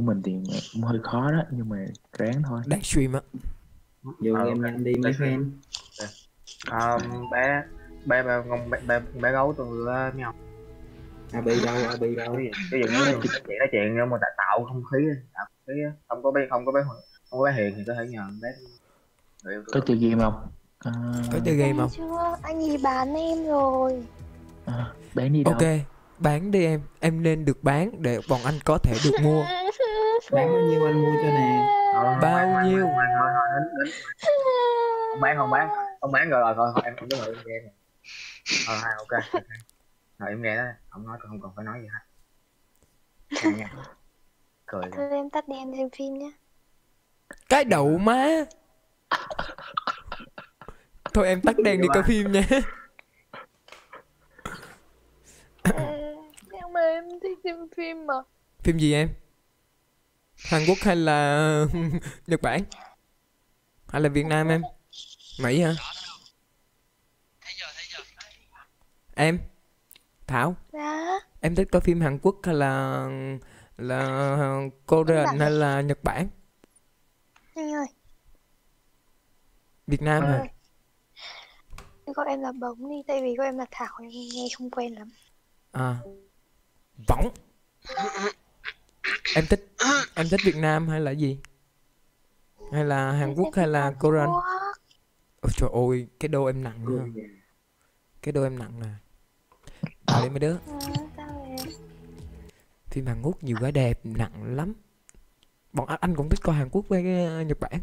của mình thì cũng hơi khó đó, nhưng mà ráng thôi. Đang stream á. Vô game nhanh đi mấy fan. Bé bé bé con bé gấu tôi nhau. Abi đâu, Abi đâu? Cái gì nói chuyện nhưng mà tạo không khí, không có bé Hiền thì có thể nhờ bé người yêu Có tôi. chơi game không? Có chơi game không? Chưa, anh ấy bán em rồi. Bán đi đâu? Ok, bán đi em nên được bán để bọn anh có thể được mua. Bán bao nhiêu anh mua cho nè. Bao nhiêu? Không bán rồi thôi em không có ngồi nghe nè. Ok. Rồi em nghe đó, không nói không cần phải nói gì hết. Nha. Cười. Thôi em tắt đi, em xem phim nhé. Cái đậu má. Thôi em tắt đèn đi coi phim nha. Nhưng mà em thích xem phim mà. Phim gì em? Hàn Quốc hay là Nhật Bản? Hay là Việt Nam em? Mỹ hả? Em? Thảo? Dạ. Em thích coi phim Hàn Quốc hay là Korean hay là Nhật Bản? Anh ơi. Việt Nam hả? Gọi em là Bóng đi, tại vì gọi em là Thảo em nghe không quen lắm. Võng. Em thích Việt Nam hay là gì? Hay là Hàn Quốc hay là Korean? Ôi trời ơi, cái đô em nặng nữa. Cái đô em nặng nè. Đi mấy đứa. Phim Hàn Quốc nhiều gái đẹp, nặng lắm. Bọn anh cũng thích coi Hàn Quốc với Nhật Bản.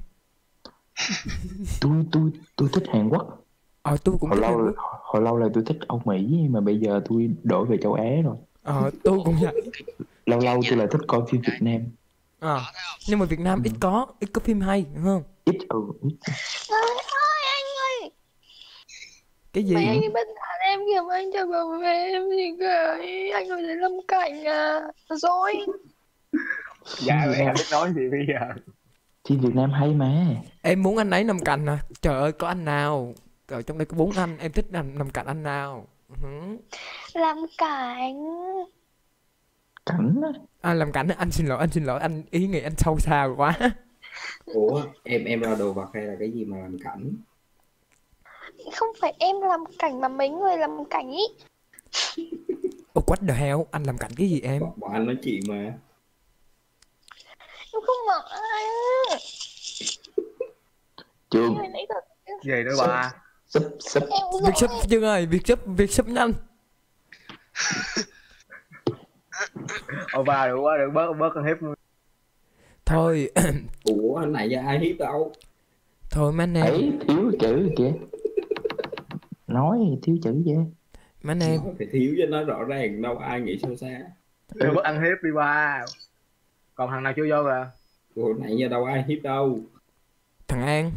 Tôi thích Hàn Quốc. Tôi cũng thích Hàn Quốc. Hồi lâu là tôi thích Âu Mỹ, nhưng mà bây giờ tôi đổi về châu Á rồi. Tôi cũng vậy. Lâu tôi lại thích coi phim Việt Nam. Nhưng mà Việt Nam ít có phim hay, đúng không? Ít. Ôi anh ơi. Cái gì? Mấy anh ấy bắt nạt em kìa, mà anh cho bảo vệ em gì cả. Anh ơi, để Lâm Cảnh à. Rồi. Dạ em biết nói gì bây giờ. Phim Việt Nam hay mà. Em muốn anh ấy nằm cạnh à? Trời ơi, có anh nào? Ở trong đây có 4 anh, em thích nằm cạnh anh nào? Làm Cảnh. Cảnh á? Làm Cảnh, anh xin lỗi, anh ý nghĩ anh sâu xa quá. Ủa, em là đồ vật hay là cái gì mà làm cảnh? Không phải em làm Cảnh mà mấy người làm Cảnh ý. What the hell, anh làm Cảnh cái gì em? Bọn anh nói chuyện mà. Em không mở anh. Chưa. Gì nữa bà? Sub. Việc sub Trương ơi, việc sub nhanh. Bà được quá, được bớt con hiếp. Thôi. Ủa, anh này giờ ai hiếp đâu. Thôi mấy anh em. Ấy, thiếu chữ kìa. Nói thiếu chữ vậy. Mấy anh em. Phải thiếu cho nó rõ ràng, đâu ai nghĩ sâu xa. Đừng bớt ăn hiếp đi ba. Còn thằng nào chưa vô rồi? Ủa, nãy giờ đâu ai hiếp đâu. Thằng An.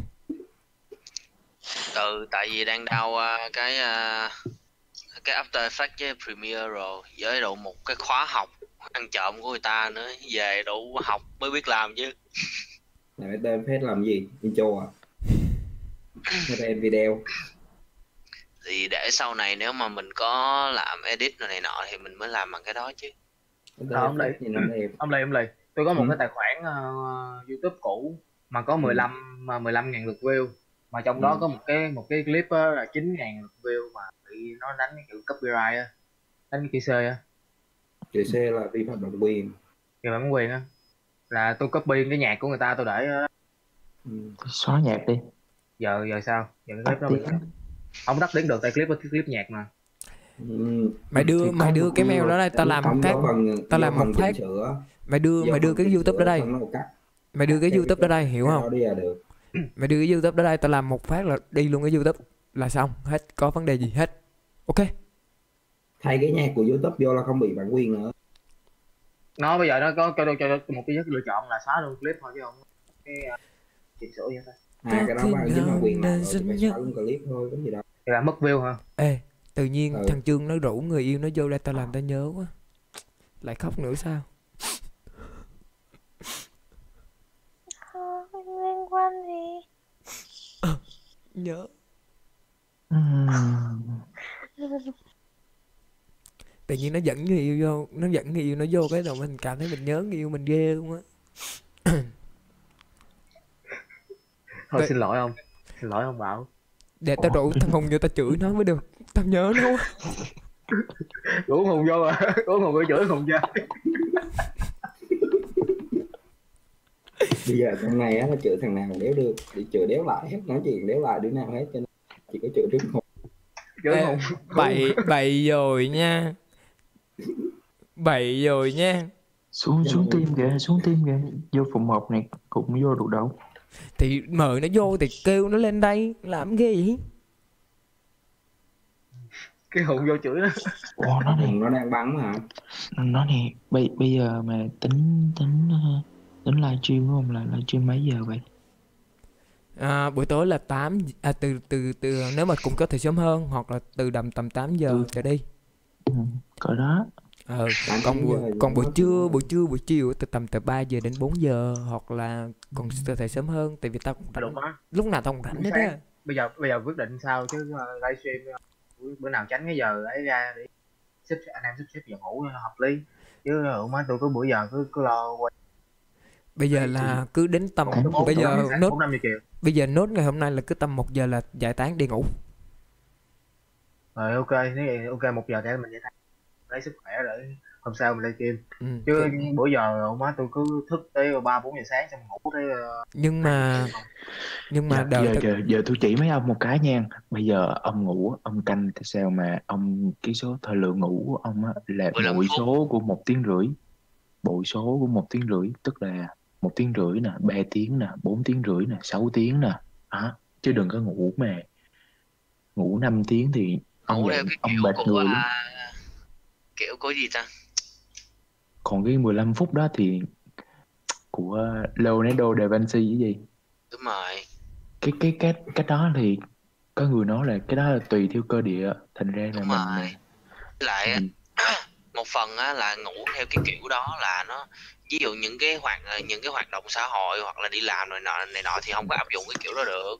Tại vì đang đau cái After Effects với Premiere rồi, với độ một cái khóa học ăn trộm của người ta nữa, về đủ học mới biết làm chứ. Này tên phép làm gì? Intro à? Hay là video? Thì để sau này nếu mà mình có làm edit này nọ thì mình mới làm bằng cái đó chứ. Ông Lì, tôi có một cái tài khoản YouTube cũ mà có 15.000 lượt view, mà trong đó có một cái clip là 9.000 lượt view mà bị nó đánh cái kiểu copyright á, đánh cái C á. C là vi phạm bản quyền. Vi phạm bản quyền á, là tôi copy cái nhạc của người ta tôi để xóa nhạc đi. Giờ sao? Giờ cái clip nó bị không tắt tiếng được, tại clip nhạc mà. Mày đưa cái mail đó đây, tao làm một phát. Tao làm một phát. Mày đưa cái YouTube đó đây. Mày đưa cái YouTube đó đây, hiểu không? Mày đưa cái YouTube đó đây, tao làm một phát là đi luôn cái YouTube là xong, hết có vấn đề gì hết. Ok. Thay cái nhạc của YouTube vô là không bị bản quyền nữa. Nó bây giờ nó có cho một cái lựa chọn là xóa luôn clip thôi chứ không cái chỉnh sửa vậy thôi. Cái đó mà dính bản quyền nào rồi phải xóa luôn clip thôi, có gì đâu. Thì là mất view hả? Ê, tự nhiên thằng Trương nó rủ người yêu nó vô đây, tao làm tao nhớ quá. Lại khóc nữa sao? Liên quan gì? Nhớ. Tự nhiên nó dẫn người yêu vô, nó vô cái rồi mình cảm thấy mình nhớ người yêu mình ghê luôn á. Thôi xin lỗi ông. Xin lỗi ông Bảo. Để tao rủ thằng Hùng vô tao chửi nó mới được. Tao nhớ nó quá. Rủ Hùng vô à? Rủ Hùng vô chửi Hùng chơi. Bây giờ trong này á, nó chửi thằng nào đéo được, để chửi đéo lại hết, nói chuyện đéo lại đứa nào hết, cho nên chỉ có chửi trước Hùng. Chửi Hùng. Bậy rồi nha. Bậy rồi nha. Xuống team kìa, vô phòng 1 này cũng vô được đâu. Thì mời nó vô thì kêu nó lên đây, làm ghê vậy? Cái Hùng vô chửi nó. Ồ, nó này, Nó đang bắn mà. nó này, bây giờ mà tính livestream đúng không? Là livestream mấy giờ vậy? Buổi tối là từ nếu mà cũng có thể sớm hơn, hoặc là từ tầm 8 giờ trở đi. Cỡ đó. Còn buổi chiều từ 3 giờ đến 4 giờ, hoặc là còn có thể sớm hơn, tại vì tao cũng rảnh. Lúc nào tao cũng rảnh hết á. Bây giờ quyết định sao chứ livestream bữa nào tránh cái giờ ấy ra để anh em sắp xếp giờ ngủ hợp lý, chứ má tôi cứ bữa giờ cứ lo quay. Bây giờ là cứ đến tầm bây giờ nốt ngày hôm nay là cứ tầm 1 giờ là giải tán đi ngủ. Rồi ok, nếu vậy ok 1 giờ để mình giải tán lấy sức khỏe để hôm sau mình livestream. Chứ bữa giờ má tôi cứ thức tới 3-4 giờ sáng xong ngủ tới nhưng mà giờ tôi chỉ mấy ông một cái nha. Bây giờ ông ngủ, ông canh sao mà ông cái số thời lượng ngủ của ông á là bội số của 1 tiếng rưỡi. Bội số của 1 tiếng rưỡi tức là 1 tiếng rưỡi nè, 3 tiếng nè, 4 tiếng rưỡi nè, 6 tiếng nè. Đó, chứ đừng có ngủ mà ngủ 5 tiếng thì ông theo cái ông kiểu mệt của người lắm. kiểu có gì ta? Còn cái 15 phút đó thì của Leonardo da Vinci cái gì? Đúng rồi. Cái đó thì có người nói là cái đó là tùy theo cơ địa, thành ra là đúng mình rồi. Lại một phần á là ngủ theo cái kiểu đó là nó, ví dụ những cái hoạt động xã hội hoặc là đi làm này nọ thì không có áp dụng cái kiểu đó được.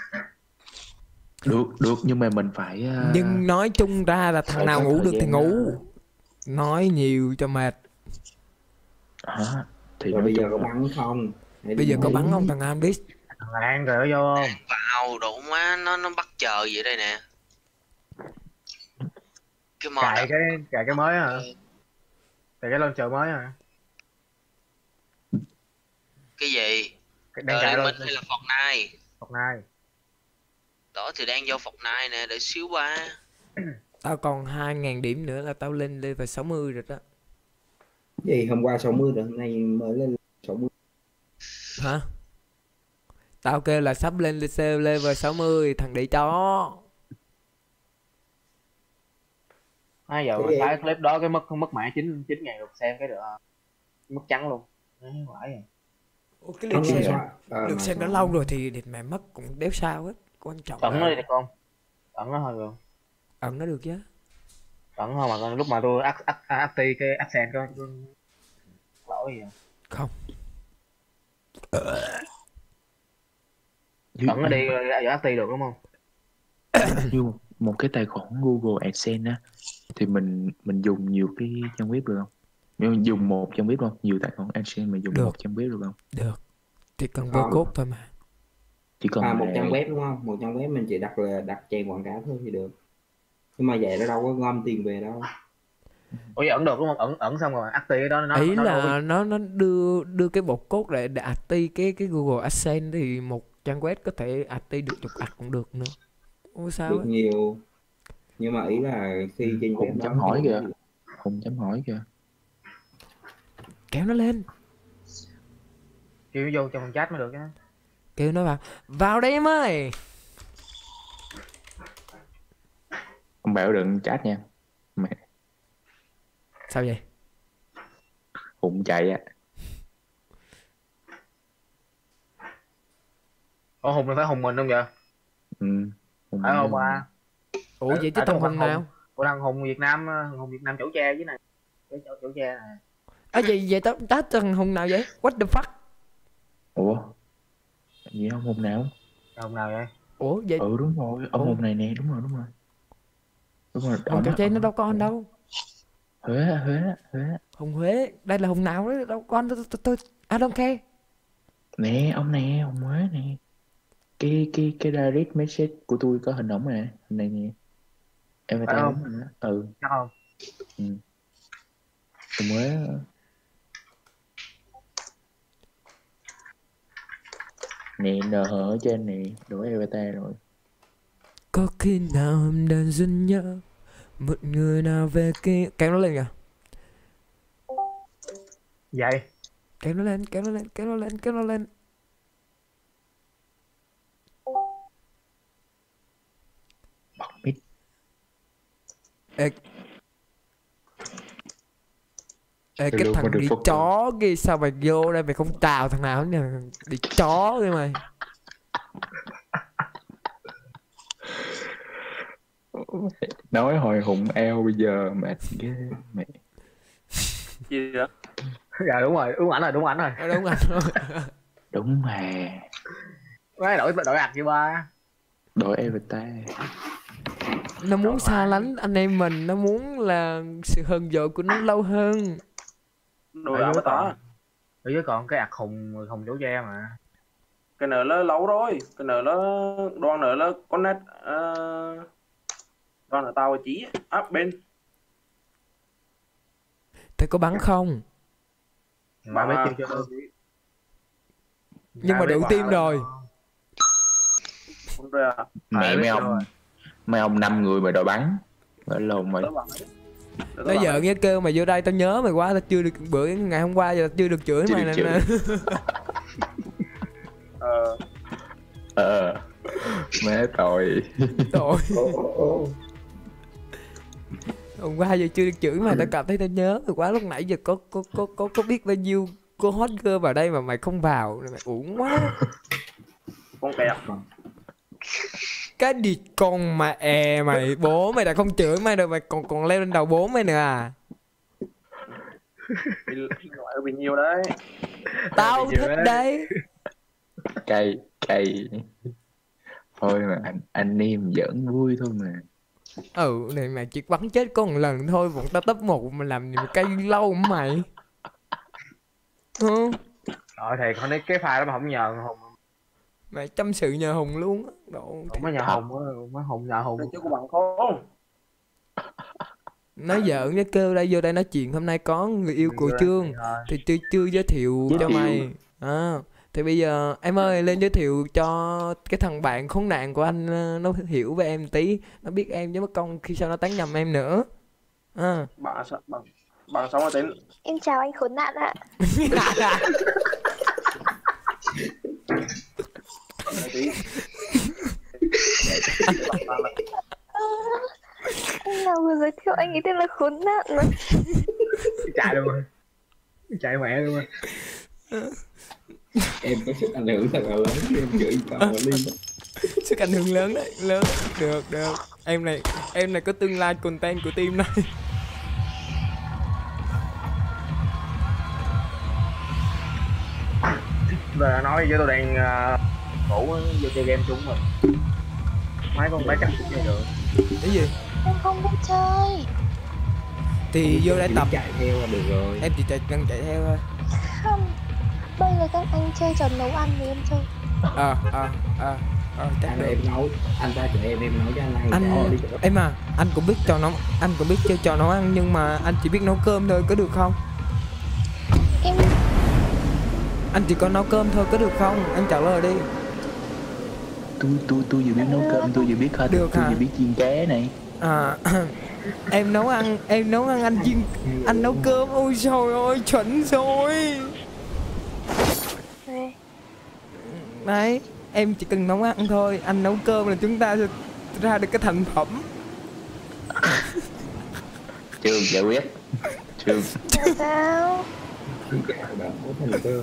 Được nhưng mà mình phải nhưng nói chung ra là thằng nào ngủ được thì ngủ, nói nhiều cho mệt. Thì bây giờ có bắn không? Bây giờ có bắn không thằng Am đi? Thằng An rồi vô không? Vào đủ má, nó bắt chờ vậy đây nè. Cái mod cài cái mới hả? Cài cái launcher mới hả? Cái gì? Đang cài mình hay là Fortnite? Fortnite. Đó thì đang vô Fortnite nè, để xíu qua. Tao còn 2.000 điểm nữa là tao lên level 60 rồi đó. Gì hôm qua 60 rồi, hôm nay mới lên 60. Hả? Tao kêu là sắp lên level 60, thằng để chó. Giờ mình thấy clip đó cái mất mã 9.000 lượt xem cái được mất trắng luôn. Quải rồi. Cái lượt xem đã lâu rồi thì mày mất cũng đéo sao hết, quan trọng ẩn nó đi được không? Ẩn nó thôi rồi. Ẩn nó được chứ. Ẩn thôi mà lúc mà tôi acti cái accent có lỗi gì không? Ẩn nó đi ở acti được đúng không? Như một cái tài khoản Google AdSense á thì mình dùng nhiều cái trang web được không? Nhưng dùng một trang web không? Nhiều tài khoản AdSense mà dùng được. Một trang web được không? Được. Chỉ cần vô code thôi mà. Chỉ cần một trang web đúng không? Một trang web mình chỉ đặt chèn quảng cáo thôi thì được. Nhưng mà vậy nó đâu có gom tiền về đâu. Ủa ẩn được đúng không? Ẩn xong rồi acti cái đó nó đưa cái bột code để acti cái Google AdSense thì một trang web có thể acti được chục ad cũng được nữa. Ủa sao được nhiều. Nhưng mà ý là khi trên web chấm hỏi kìa. Hùng chấm hỏi kìa. Kéo nó lên. Kêu vô trong chat mới được á. Kêu nó vào đây em ơi. Ông bảo đừng chat nha. Mẹ. Sao vậy? Hùng chạy á. Hùng là phải Hùng mình không vậy? Phải không à? Ủa vậy chứ thằng Hùng nào? Ủa thằng Hùng Việt Nam chẩu tre với này. Chẩu tre này. Vậy tao thằng Hùng nào vậy? What the fuck? Ủa? Gì ông Hùng nào? Hùng nào vậy? Ủa vậy? Đúng rồi, ông Hùng này nè, đúng rồi. Đúng rồi. Hùng chẩu tre nó đâu có anh đâu. Huế. Hùng Huế, đây là Hùng nào đấy, đâu có anh tôi I don't care. Nè, ông mới nè. Cái direct message của tôi có hình ổng nè, hình này nè. Em phải Phải tay không? ổng nè. Ừ. Chắc không? Ừ. Tôi mới nè, nờ hở ở trên nè, đổi avatar rồi. Có khi nào em đang dần nhớ một người nào về kia. Kéo nó lên kìa. Vậy Kéo nó lên, kéo nó lên, kéo nó lên, kéo nó lên. Bật mic. Ê, ê cái Hello, thằng đi motherfucker. chó kia, sao mày vô đây mày không chào thằng nào hết nè. Đi chó kìa mày. Nói hồi hụng eo bây giờ mệt ghê mẹ. Gì vậy? dạ đúng rồi, đúng ảnh rồi, đúng ảnh rồi. Đúng rồi. Đúng mà. Mấy đổi ạc chứ ba. Đổi avatar. Nó muốn xa lánh anh em mình, nó muốn là sự hờn dỗi của nó lâu hơn. Đồ ảo tỏ. Ở dưới còn cái ạc hùng chỗ tre mà. Cái nợ nó lâu rồi, cái nợ nó đoan nợ nó có nét đoan nợ tao chỉ áp bên. Thế có bắn không? Mà biết chưa chưa. Nhưng mà đủ tim rồi. Không ra. Mẹ mấy ông 5 người mà đòi bắn. Ở lồn mày. Nó giỡn nghe kêu mày vô đây tao nhớ mày quá, tao chưa được bữa ngày hôm qua giờ tao chưa được chửi mày nè. Má tội. Tội. Hôm qua giờ chưa được chửi mày, tao cảm thấy tao nhớ mày quá, lúc nãy giờ có biết bao nhiêu cô hot girl vào đây mà mày không vào, mày uổng quá. Con kẹt. Cái đi con mà mày, bố mày đã không chửi mày rồi, mày còn leo lên đầu bố mày nữa à? Bị nhiều đấy. Tao thích đấy. Cay. Thôi mà anh em giỡn vui thôi mà. Này mày chỉ bắn chết có một lần thôi, bọn tao top 1 mà làm gì mà cay lâu hả mày? Rồi thì con cái file đó mà không nhờ Hùng. Mày chăm sự nhờ Hùng luôn á. Không có nhờ Hùng á, má Hùng nhờ Hùng. Chứ của bạn không. Nói giỡn với kêu đây vô đây nói chuyện, hôm nay có người yêu của Trương thì chưa giới thiệu cho mày. Thì bây giờ em ơi lên giới thiệu cho cái thằng bạn khốn nạn của anh, nó hiểu về em tí, nó biết em chứ mất công khi sau nó tán nhầm em nữa. Bạn sống ở tên. Em chào anh khốn nạn ạ. Anh nào vừa giới thiệu anh ấy tên là khốn nạn mà. Chạy luôn rồi. Chạy mẹ luôn rồi. Em có sức ảnh hưởng thật là lớn khi em chửi con đi. Sức ảnh hưởng lớn đấy, lớn. Được. Em này có tương lai content của team này. Giờ nói với tôi đang ngủ vô chơi game chung rồi. Mấy con bé chắc cũng chơi được. Cái gì? Em không biết chơi. Thì vô đây tập. Chạy theo là được rồi. Em chỉ cần chạy theo thôi. Không. Bây giờ các anh chơi trò nấu ăn thì em chơi. Chắc anh em nấu, anh ta cho em nấu cho anh đi. Em à, anh cũng biết trò nấu, anh cũng biết chơi trò nấu ăn nhưng mà anh chỉ biết nấu cơm thôi, có được không? Anh chỉ có nấu cơm thôi, có được không? Anh trả lời đi. Tôi vừa biết nấu cơm, tôi vừa biết hết. Được tôi hả? vừa biết chiên cá này. Em nấu ăn, anh nấu cơm. Ôi trời ơi, chuẩn rồi. Đấy, em chỉ cần nấu ăn thôi, anh nấu cơm là chúng ta sẽ ra được cái thành phẩm. Trường giải quyết. Trường. Sao? Bạn có thành cơm.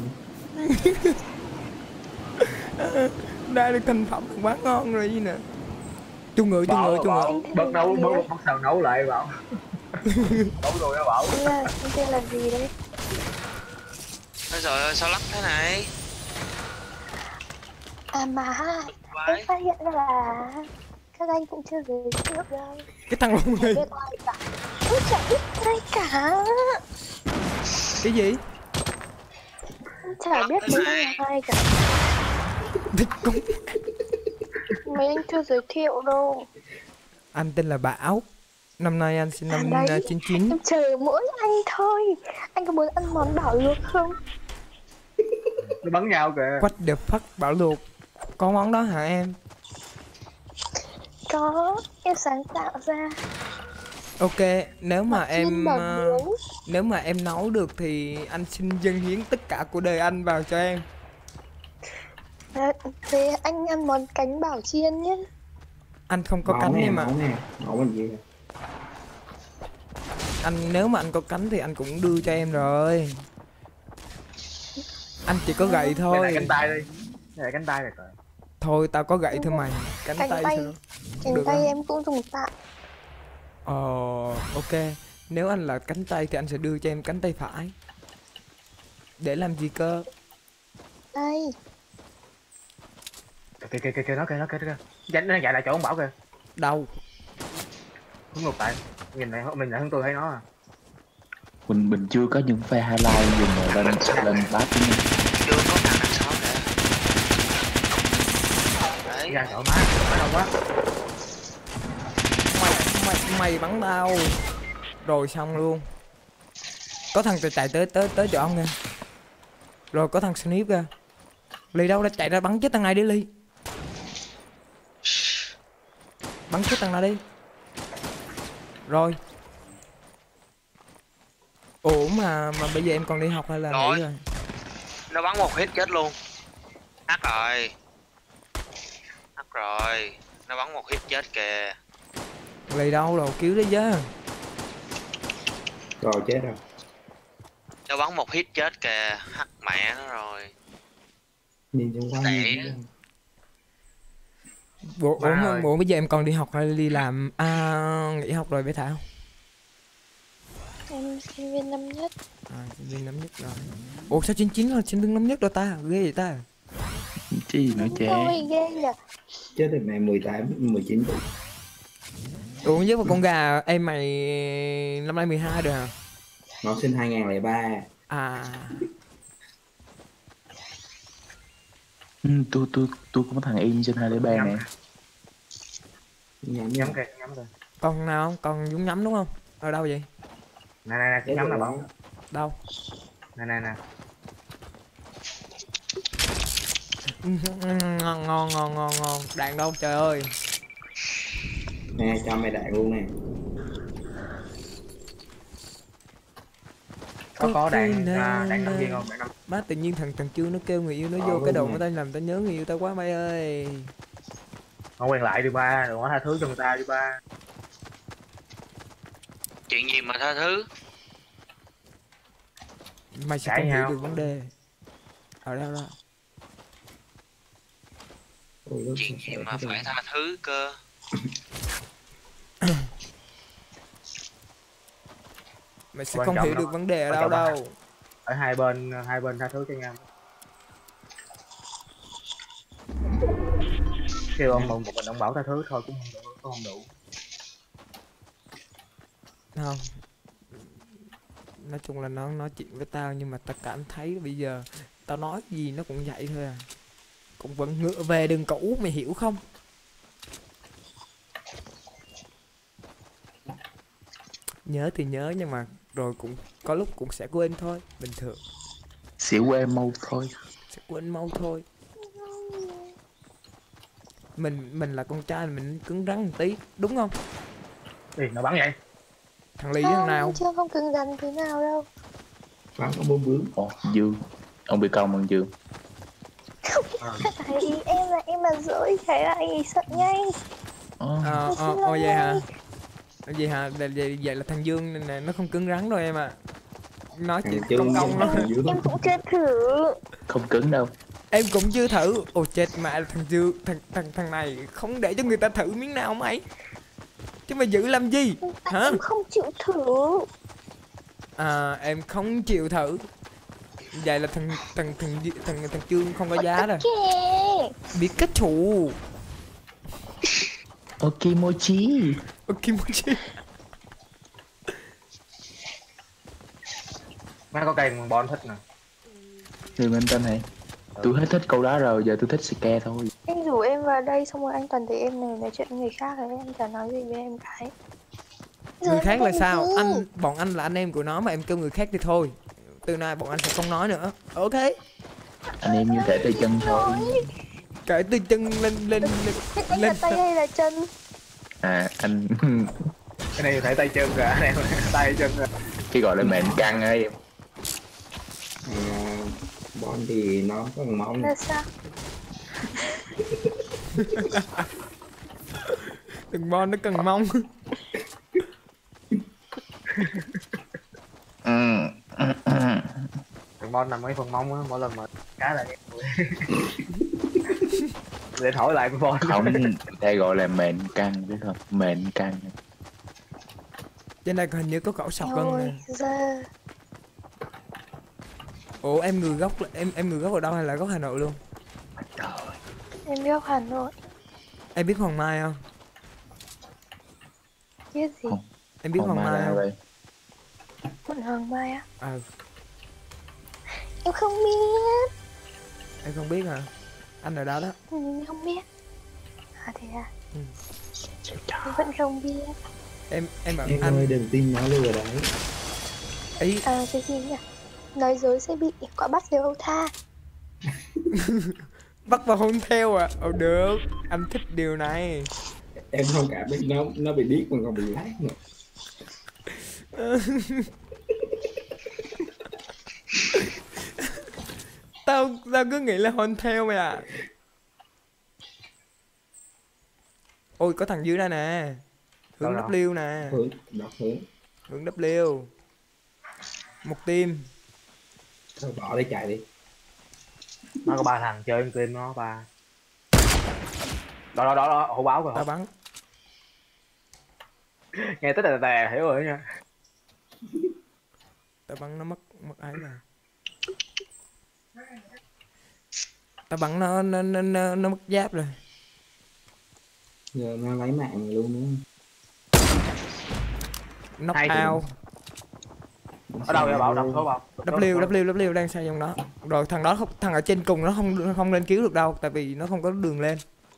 Ra được thành phẩm quá ngon rồi gì nè. Chung ngựa. Bớt sao nấu lại bảo. Nấu rồi đó bảo. Anh tên là gì đấy? Ôi trời ơi, sao lắc thế này? À mà em phát hiện ra là các anh cũng chưa giới thiệu đâu. Cái thằng lông này. Tôi chẳng biết ai cả. Cái gì? Chả biết đấy là ai cả. Mấy anh chưa giới thiệu đâu. Anh tên là Bảo. Năm nay anh sinh năm 99. Em chờ mỗi anh thôi. Anh có muốn ăn món bảo luộc không? Nó bắn nhau kìa. What the fuck, bảo luộc. Có món đó hả em? Có, em sáng tạo ra. Ok, nếu mà em nấu được thì anh xin dâng hiến tất cả của đời anh vào cho em. Thế anh ăn món cánh bảo chiên nhé. Anh không có cánh em ạ. Nếu mà anh có cánh thì anh cũng đưa cho em rồi. Anh chỉ có gậy thôi. Đây là cánh tay đi. Đây là cánh tay rồi. Thôi tao có gậy thôi mày. Cánh tay sao? Cánh tay em cũng dùng tạm. Ok. Nếu anh là cánh tay thì anh sẽ đưa cho em cánh tay phải. Để làm gì cơ? Đây. Kìa nó kìa. Nó chạy lại chỗ ông Bảo kìa. Đâu? Hướng ngược lại. Nhìn này mình là hướng tôi thấy nó à. Mình chưa có những phe highlight dùng rồi lên bát của mình. Chưa có thằng đằng sau kìa. Đấy. Ra sợ má đông quá. Mày bắn tao. Rồi xong luôn. Có thằng chạy tới chỗ ông kìa. Rồi có thằng sniper kìa. Ly đâu đã chạy ra bắn chết thằng này đi Ly. Bắn chết thằng này đi. Rồi. Ủa mà bây giờ em còn đi học hay là nghỉ rồi? Nó bắn một hit chết luôn. Hắt rồi. Nó bắn một hit chết kìa. Ly đâu rồi cứu đi chứ. Rồi chết rồi. Nó bắn một hit chết kìa. Hắt mẹ nó rồi. Nhìn trong quá nhìn. Ủa bây giờ em còn đi học hay đi làm? Nghỉ học rồi bé Thảo. Em sinh viên năm nhất. Sinh viên năm nhất rồi. Ủa sao 99 là sinh viên năm nhất rồi ta? Ghê vậy ta? Chi nữa trẻ. Ôi ghê nhỉ. Chết rồi mẹ 18, 19 tuổi. Ủa với một con gà em mày năm nay 12 rồi hả? Nó sinh 2003. Tôi có một thằng em trên 203 nè. Nhắm kìa. Con nào không? Con Dũng nhắm đúng không? Ở đâu vậy? Nè, cái nhắm là bọn. Đâu? Nè. Ngon. Đạn đâu trời ơi. Nè cho mày đạn luôn nè. Có đạn đạn viên không? Má tự nhiên thằng Trương nó kêu người yêu nó vô cái đầu của tao làm tao nhớ người yêu tao quá mày ơi. Không quen lại đi ba, đừng có tha thứ cho người ta đi ba. Chuyện gì mà tha thứ? Mày sẽ không hiểu được vấn đề. Ở đâu đó. Chuyện gì mà phải tha thứ cơ? Mày sẽ không hiểu được vấn đề ở đâu. Ở hai bên tha thứ cho nhau. Kêu ông một mình ông Bảo tha thứ thôi cũng không đủ. Không. Nói chung là nó nói chuyện với tao nhưng mà tao cảm thấy bây giờ tao nói gì nó cũng vậy thôi à. Cũng vẫn ngựa về đường cũ, mày hiểu không? Nhớ thì nhớ nhưng mà rồi cũng có lúc cũng sẽ quên thôi, bình thường. Sẽ quên mau thôi. Sẽ quên mau thôi. Mình là con trai mình cứng rắn một tí, đúng không? Gì nó bắn vậy? Thằng Lý thằng nào? Chưa không cứng rắn thế nào đâu. Bắn có 4 bướm. Dương. Ông bị công bằng Dương. Ý em là dỗi, thế là anh ấy sợ ngay. Vậy hả? Vậy hả? Vậy là thằng Dương này nó không cứng rắn đâu em à. Nói chuyện công nó. Em cũng chưa thử. Không cứng đâu. Em cũng chưa thử. Ồ chết mẹ, thằng Dương, thằng này không để cho người ta thử miếng nào mày. Chứ mày giữ làm gì? Hả? Em không chịu thử. Em không chịu thử. Vậy là thằng Trương không có giá rồi. Biết kết chủ. Okimochi. Má có cây bon thích nè. Đừng anh tên này. Tôi hết thích câu đó rồi, giờ tôi thích scare thôi. Anh rủ em vào đây xong rồi anh toàn thấy em này nói chuyện với người khác rồi em chẳng nói gì với em cái. Người khác là sao? Bọn anh là anh em của nó mà em kêu người khác thì thôi. Từ nay bọn anh sẽ không nói nữa. Ok. Anh em như thể tay chân thôi. Kể từ chân lên. Anh là tay hay là chân? À anh Cái này phải tay chân rồi, anh em tay chân rồi. cái gọi là mệnh căng ấy em. Bon thì nó có mong. Là sao? Từng bon nó cần mong. Từng bon nằm mấy phần mông á, mỗi lần mà cá là em để hỏi lại con bon. Không, đây gọi là mệnh căng chứ không, mệnh căng. Trên đây hình như có cậu sọc gân nè. Giờ... Ủa em người gốc em người gốc ở đâu hay là gốc Hà Nội luôn? Em gốc Hà Nội. Em biết Hoàng Mai không? Biết gì? Không. Em biết Hoàng Mai không? Quận Hoàng Mai á? Ừ. Em không biết. Em không biết hả? Anh ở đó đó. Em không biết. À thế à? Ừ. Em vẫn không biết. Em bảo em anh ơi đừng tin nó luôn rồi đấy. ý À cái gì nhỉ? Nói dối sẽ bị quả bắt đều tha. bắt vào hôn theo à? Ồ được, anh thích điều này. Em không cảm biết nó bị điếc mà còn bị lát nữa. tao cứ nghĩ là hôn theo mày à. Ôi có thằng dưới đây nè. Hướng W nè. Hướng W. Một team. Thôi bỏ đi chạy đi. Nó có 3 thằng chơi team nó 3. Đó hổ báo rồi. Tao bắn. Nghe tới tè hiểu rồi nha. Tao bắn nó mất ấy rồi. Tao bắn nó mất giáp rồi. Giờ nó lấy mạng luôn nữa. Knock out. Ở đâu vậy Bảo? Đập số Bảo. W đang xây trong đó. Rồi thằng đó thằng ở trên cùng nó không lên cứu được đâu, tại vì nó không có đường lên.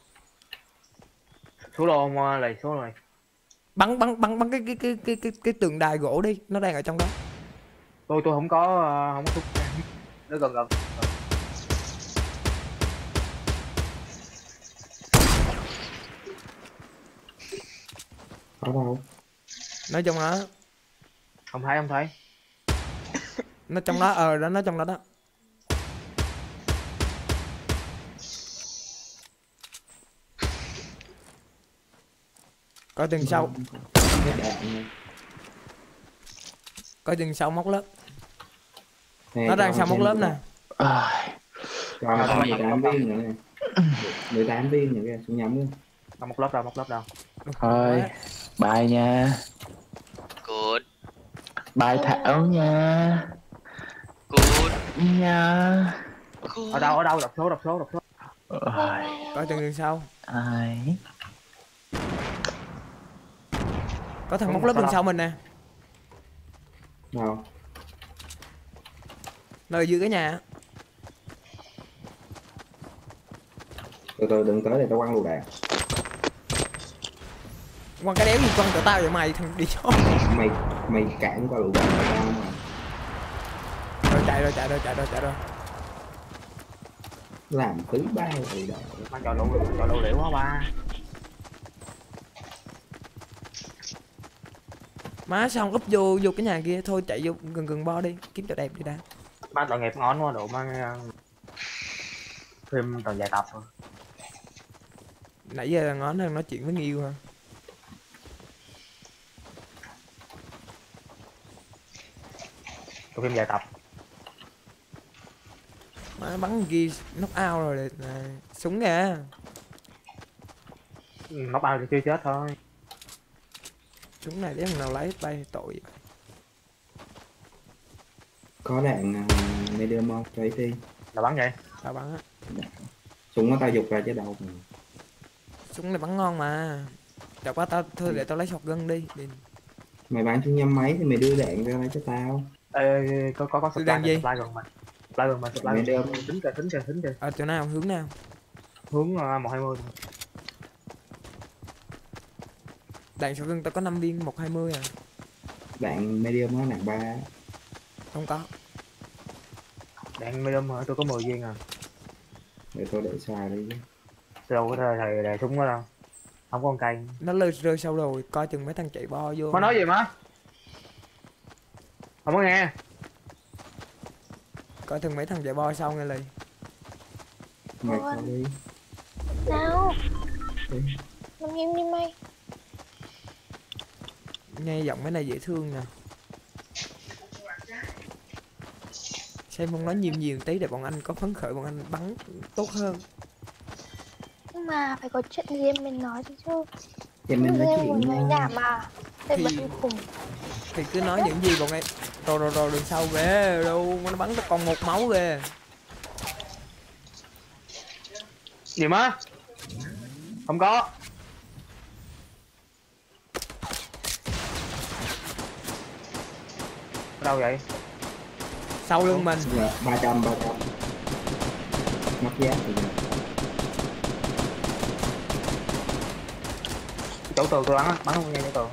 Số lô không này, số này. Bắn cái tường đài gỗ đi, nó đang ở trong đó. Tôi không có thuốc. Nó gần. Ở đâu? Nó trong đó. Không thấy. Nó trong đó đó, nó trong đó đó. Coi từng sau. Coi từng sau móc lớp. Nó đang sau móc lớp nè. Còn 18 viên nữa nè. 18 viên nữa kìa, xuống nhắm luôn. Móc lớp đâu. Thôi, bye nha. Good. Bye Thảo nha. Good Nha. Ở đâu? Đọc số. Coi từng sau. Ai? Có thằng móc lớp bên sau mình nè. Nào. Nó ở dưới cái nhà. Từ đừng tới đây tao quăng lựu đạn. Quăng cái đéo gì quăng tụi tao vậy mày thằng đi chó. Mày cản qua lựu đạn của tao mà. Rồi chạy rồi. Làm thứ ba lựu đạn. Mang trò lộ liễu quá ba. Má sao không úp vô cái nhà kia, thôi chạy vô gần bo đi, kiếm chỗ đẹp đi đã. Má tội nghiệp ngon quá độ mang phim toàn dài tập thôi. Nãy giờ là ngón đang nói chuyện với Nghiêu hả? Phim dài tập. Má bắn kia knock out rồi này. Súng kìa. Knock out thì chưa chết thôi. Súng này để thằng nào lấy bay tội. Có đạn medium không? Cho đi. Là bắn vậy? Tao bắn á. Súng nó tao dục ra chứ đâu. Súng này bắn ngon mà. Chọc quá tao thôi để tao lấy shotgun đi. Mày bán súng nhắm máy thì mày đưa đạn ra đây cho tao. Ê, có supply gần mình. Supply mà supply tính kìa. Ở chỗ nào, hướng nào? Hướng 120. Đạn sau lưng tao có 5 viên 120 à. Đạn medium nó nặng 3. Không có. Đạn medium hả? Tôi có 10 viên à. Để tôi để xa đi. Đâu có thầy đè súng đó đâu. Không có con cây. Nó rơi sâu rồi, coi chừng mấy thằng chạy bo vô. Má nói gì má? Không có nghe. Coi chừng mấy thằng chạy bo sau nghe lì. Mày sao đi. Nào. Nằm im đi mày. Nghe giọng mấy này dễ thương nè. Xem không nói nhiều tí để bọn anh có phấn khởi, bọn anh bắn tốt hơn. Nhưng mà phải có chuyện riêng mình nói chứ. Thì mình nói chuyện nói nhảm mà. Để bật khủng. Thì cứ nói những gì bọn em. Rồi đường sau về đâu, nó bắn còn 1 máu kìa. Gì má? Không có. Đâu vậy? Sau lưng mình. 300. Mất giá rồi. Chỗ tường tôi bắn không nghe chỗ tường.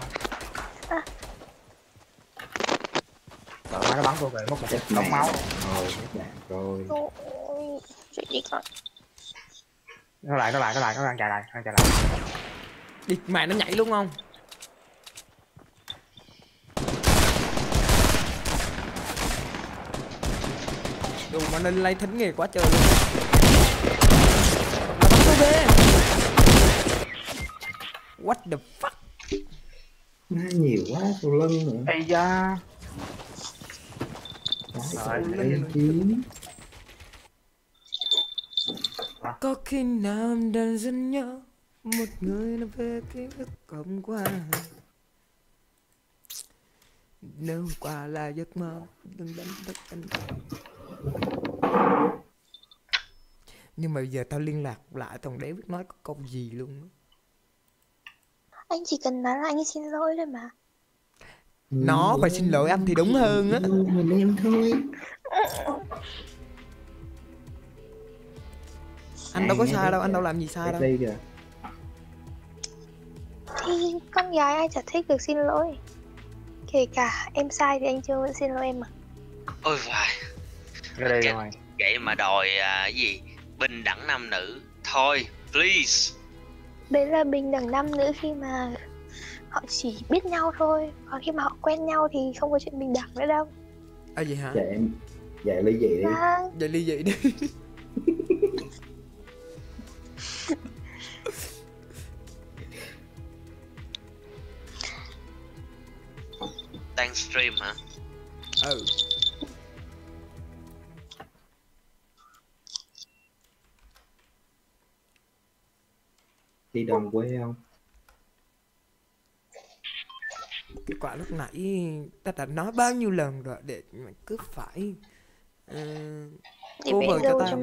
Nó bắn tôi về mất một đống máu. Rồi. Ôi, chuyện gì con. Nó đang chạy lại. Đi mẹ nó nhảy luôn không? Đồ mà nên lấy thính nghề quá trời luôn. Nó bắn tôi về. What the fuck? Nó nhiều quá sau lưng nữa. Ây da. Có khi nào em đang rất nhớ một người nó về ký ức hôm qua. Nếu qua là giấc mơ đừng đánh thức anh. Nhưng mà giờ tao liên lạc lại thằng đéo biết nói có câu gì luôn. Anh chỉ cần nói là anh xin lỗi thôi mà. Nó phải xin lỗi anh thì đúng hơn á. Mình em thôi. Anh đâu có sai đâu, anh đâu làm gì sai đâu. Thì con gái ai chả thích được xin lỗi. Kể cả em sai thì anh chưa vẫn xin lỗi em mà. Ôi vài. Vậy mà đòi cái gì? Bình đẳng nam nữ. Thôi, please. Đấy là bình đẳng nam nữ khi mà họ chỉ biết nhau thôi. Còn khi mà họ quen nhau thì không có chuyện bình đẳng nữa đâu. À gì hả? Dạ ly dị đi. Dạ ly dị đi. Đang stream hả? Ừ. Đi đồng quê không? Cái quả lúc nãy ta đã nói bao nhiêu lần rồi để mày cứ phải cô vợ cho ta.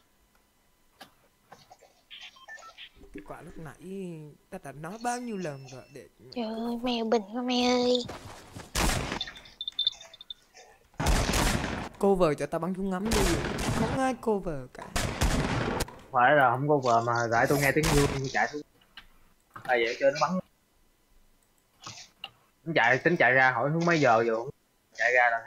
Cái quả lúc nãy ta đã nói bao nhiêu lần rồi để trời ơi mèo bình quá mẹ ơi. Cô vợ cho ta bắn súng ngắm đi. Không ai cô vợ cả. Phải là không có vợ mà tại tôi nghe tiếng vui tôi chạy xuống. Tại vậy chơi nó bắn. Nó chạy ra hỏi hướng mấy giờ rồi chạy ra là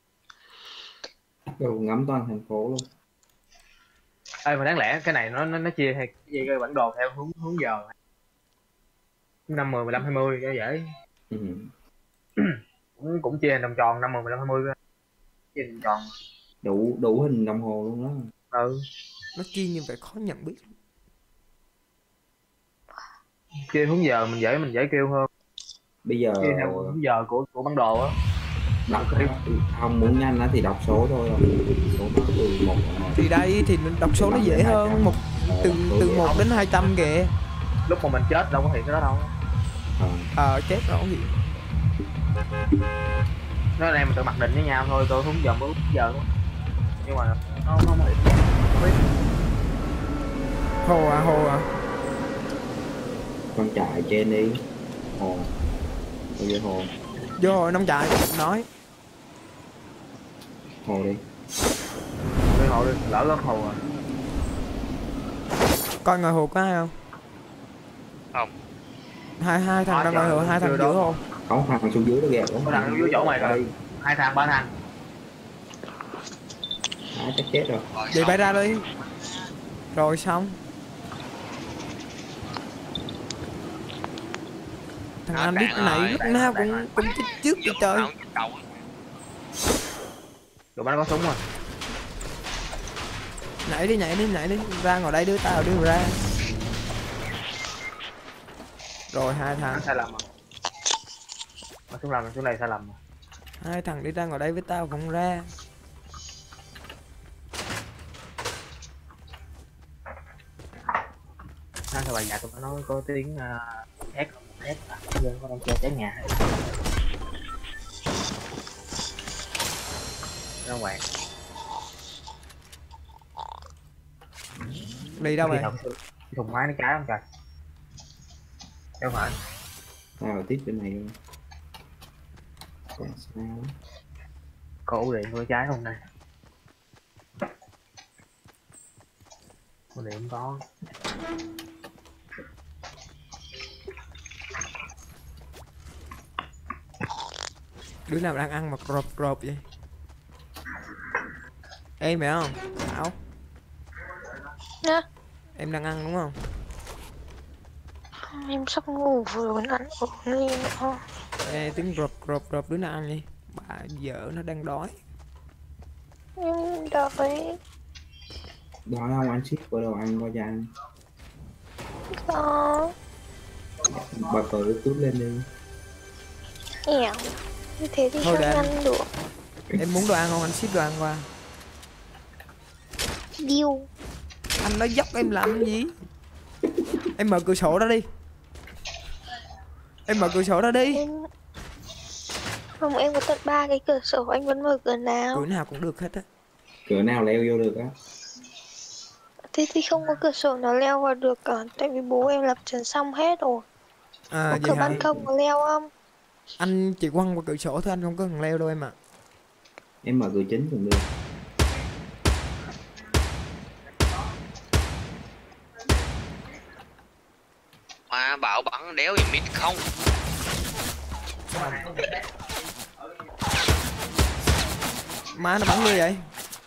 Đồ ngắm toàn thành phố luôn. Ê mà đáng lẽ cái này nó chia hay cái gì cái bản đồ theo hướng giờ 5, 10, 15, 20 cho dễ. Cũng chia thành vòng tròn 5, 10, 15, 20 chia thành tròn đủ hình đồng hồ luôn đó. Ừ, nó chia như vậy khó nhận biết. Chia hướng giờ mình dễ kêu hơn. Bây giờ chia theo hướng giờ của bản đồ á. Đọc không muốn nhanh á thì đọc số thôi, số nó từ 1 thì đây thì đọc số nó dễ hơn từ 1 đến 200 kìa. Lúc mà mình chết đâu có hiện cái đó đâu. Chết đâu có hiện. Nói là em mình tự mặc định với nhau thôi, tôi hướng giờ mới giờ luôn. Nhưng mà nó không biết. Hồ à. Con chạy trên đi. Hồ. Vô hồi nông trại nói. Hồ đi. thôi, lỡ góc hồ à. Coi ngoài hồ có ai không? Không. Hai thằng đang ngoài hồ, hai thằng giữa không? Có thằng xuống dưới nó kìa, Có thằng xuống dưới chỗ mày rồi. 2 thằng 3 thằng. Chắc chết rồi. Vậy bay ra đi. Rồi xong. Thằng anh biết này lúc nào cũng chết trước đi trời. Tụi nó có súng rồi. Nhảy đi, ra ngồi đây đưa tao đưa ra. Rồi hai thằng. Sai lầm rồi. Mà xuống này sai lầm rồi. Hai thằng đi ra ngồi đây với tao không ra. Sao bài nhạc tụi nó có tiếng hét à, dân có đang chơi cháy nhà. Ra ngoài. Đi đâu vậy? Thùng máy nó cháy không trời? Đâu phải. Tao tiếp bên này luôn. Sao? Cổ điện có cháy không này? Cổ điện có. Đứa nào đang ăn mà crop vậy? Ê mày không? Thảo. Nè. Em đang ăn đúng không? Em sắp ngủ vừa ăn uống lên nữa. Ê tiếng crop đứa nào ăn đi. Bà vợ nó đang đói. Em đói. Đói không? Ăn ship qua đồ ăn qua cho ăn. Có. Bà cờ tút lên đi. Ẻo. Như thế thì không ăn được. Em muốn đồ ăn không? Anh ship đồ ăn qua. Điêu. Anh nói dốc em làm cái gì? Em mở cửa sổ ra đi. Em mở cửa sổ ra đi. Không, em có tận 3 cái cửa sổ, anh vẫn mở cửa nào? Cửa nào cũng được hết á. Cửa nào leo vô được á? Thế thì không có cửa sổ nào leo vào được cả. Tại vì bố em lập trần xong hết rồi. Có cửa ban công có leo không? Anh chỉ quăng qua cửa sổ thôi, anh không có cần leo đâu em ạ. Em mở cửa chính cũng được. Mà bảo bắn đéo gì mít không. Má nó bắn ngươi vậy?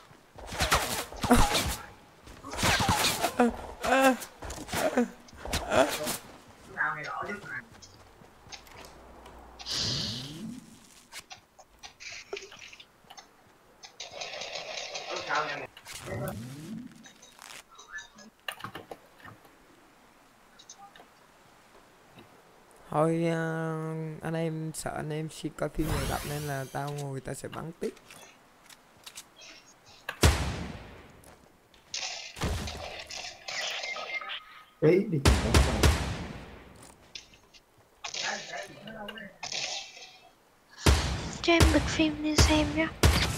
Thôi anh em sợ anh em chỉ coi phim nhiều tập nên là tao ngồi tao sẽ bắn tiếp. Ý đi. Cho em bật phim lên xem nhé.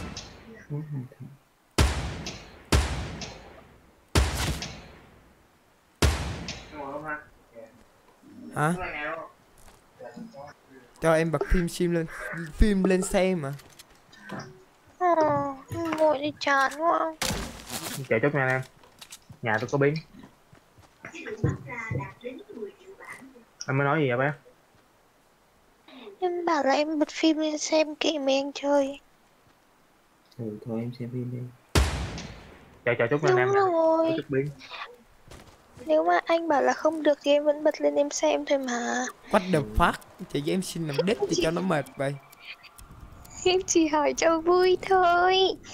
Hả? Cho em bật phim lên xem mà. Ngồi đi chán quá. Chạy chút nha em. Nhà tôi có biến. Em mới nói gì vậy bé? Em bảo là em bật phim lên xem kệ mấy anh chơi. Thôi em xem phim đi. Chạy chút nha em. Đúng rồi. Chút biến. Nếu mà anh bảo là không được thì em vẫn bật lên em xem thôi mà. What the fuck? Chị với em xin làm đít thì cho nó mệt vậy. Em chỉ hỏi cho vui thôi.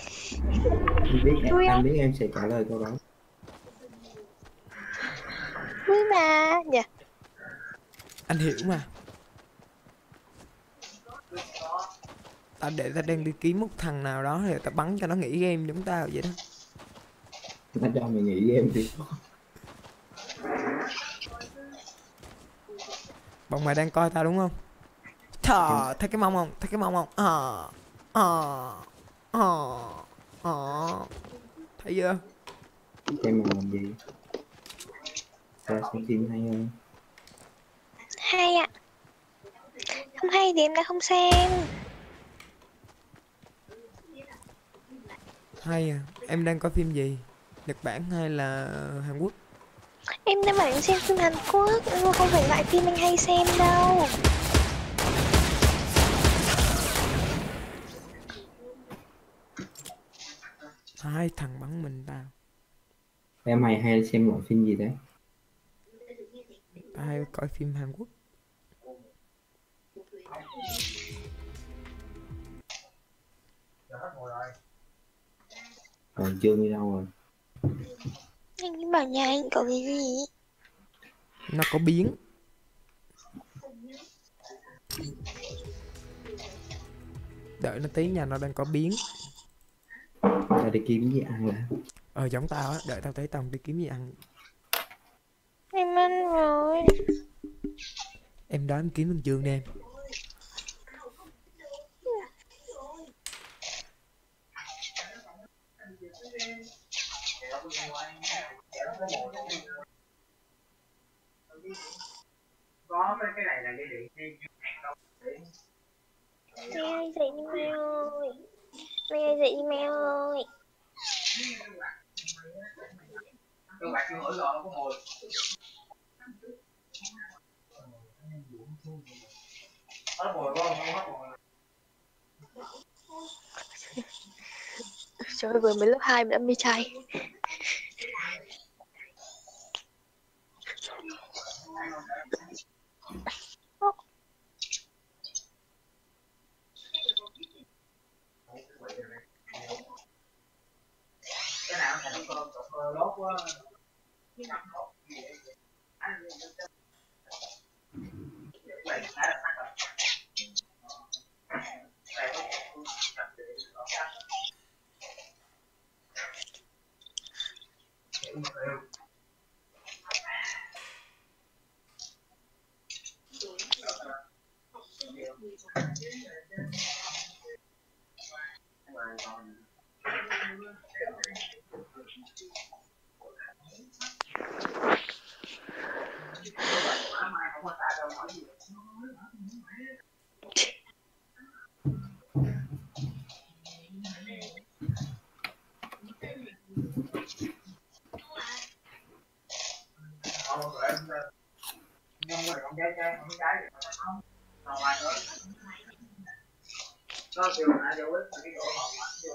Anh biết em sẽ trả lời câu đó. Vui mà nhỉ? Anh hiểu mà. Tao để tao đang đi kiếm một thằng nào đó rồi tao bắn cho nó nghỉ game giống tao vậy đó. Nó cho mày nghỉ game đi. Bọn mày đang coi tao đúng không? Thở, thấy cái mông không? Thấy cái mông không? Thấy chưa? Xem mà làm gì? Ra xem phim hay hơn. Hay ạ. Không hay thì em đã không xem. Hay à. Em đang coi phim gì? Nhật Bản hay là Hàn Quốc? Em đang bảo em xem phim Hàn Quốc, nhưng mà không phải loại phim anh hay xem đâu. Hai thằng bắn mình tao. Em mày hay xem loại phim gì đấy? Tao hay coi phim Hàn Quốc. Còn chưa đi đâu rồi? Anh bảo nhà anh có cái gì? Nó có biến. Đợi nó tí nha, nó đang có biến. Tao đi kiếm gì ăn là. Giống tao á, đợi tao thấy tao đi kiếm gì ăn. Em ăn rồi. Em đoán kiếm bên trường nè em. Có cái này là cái điện. Mẹ ơi dậy đi mẹ ơi. Mẹ ơi dậy đi mẹ ơi. Các bạn chưa hỏi rồi có hồi. Hết hồi không? Hết hồi. Trời ơi, vừa mới lớp 2 mà đã mê trai. Cái nào thành cơm lốt quá. Nó kêu nãy vô cái chỗ hồng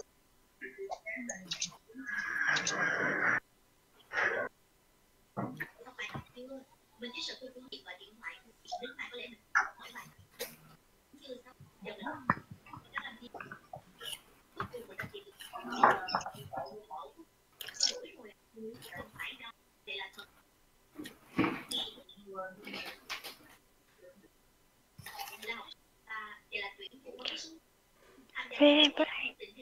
Về em có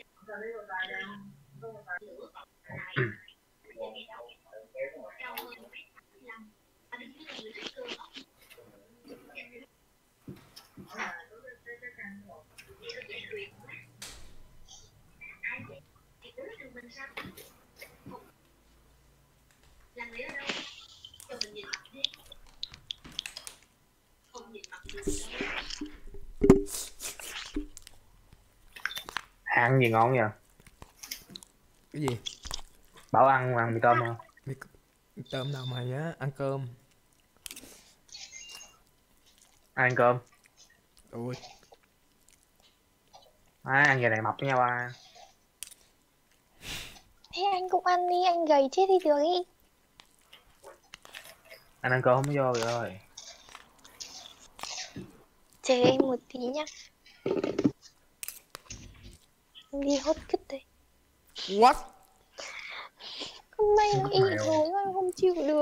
ăn gì ngon vậy? Cái gì? Bảo ăn mì tôm không? Mì tôm nào mày á, ăn cơm. Ăn cơm. Ui. Ăn giờ này mập với nhau à. Thế anh cũng ăn đi, anh gầy chết đi được ý. Anh ăn cơm không vô rồi. Chờ em một tí nhá. Em đi hốt cứt đây. What? Hôm nay nó y rồi mà không chịu được.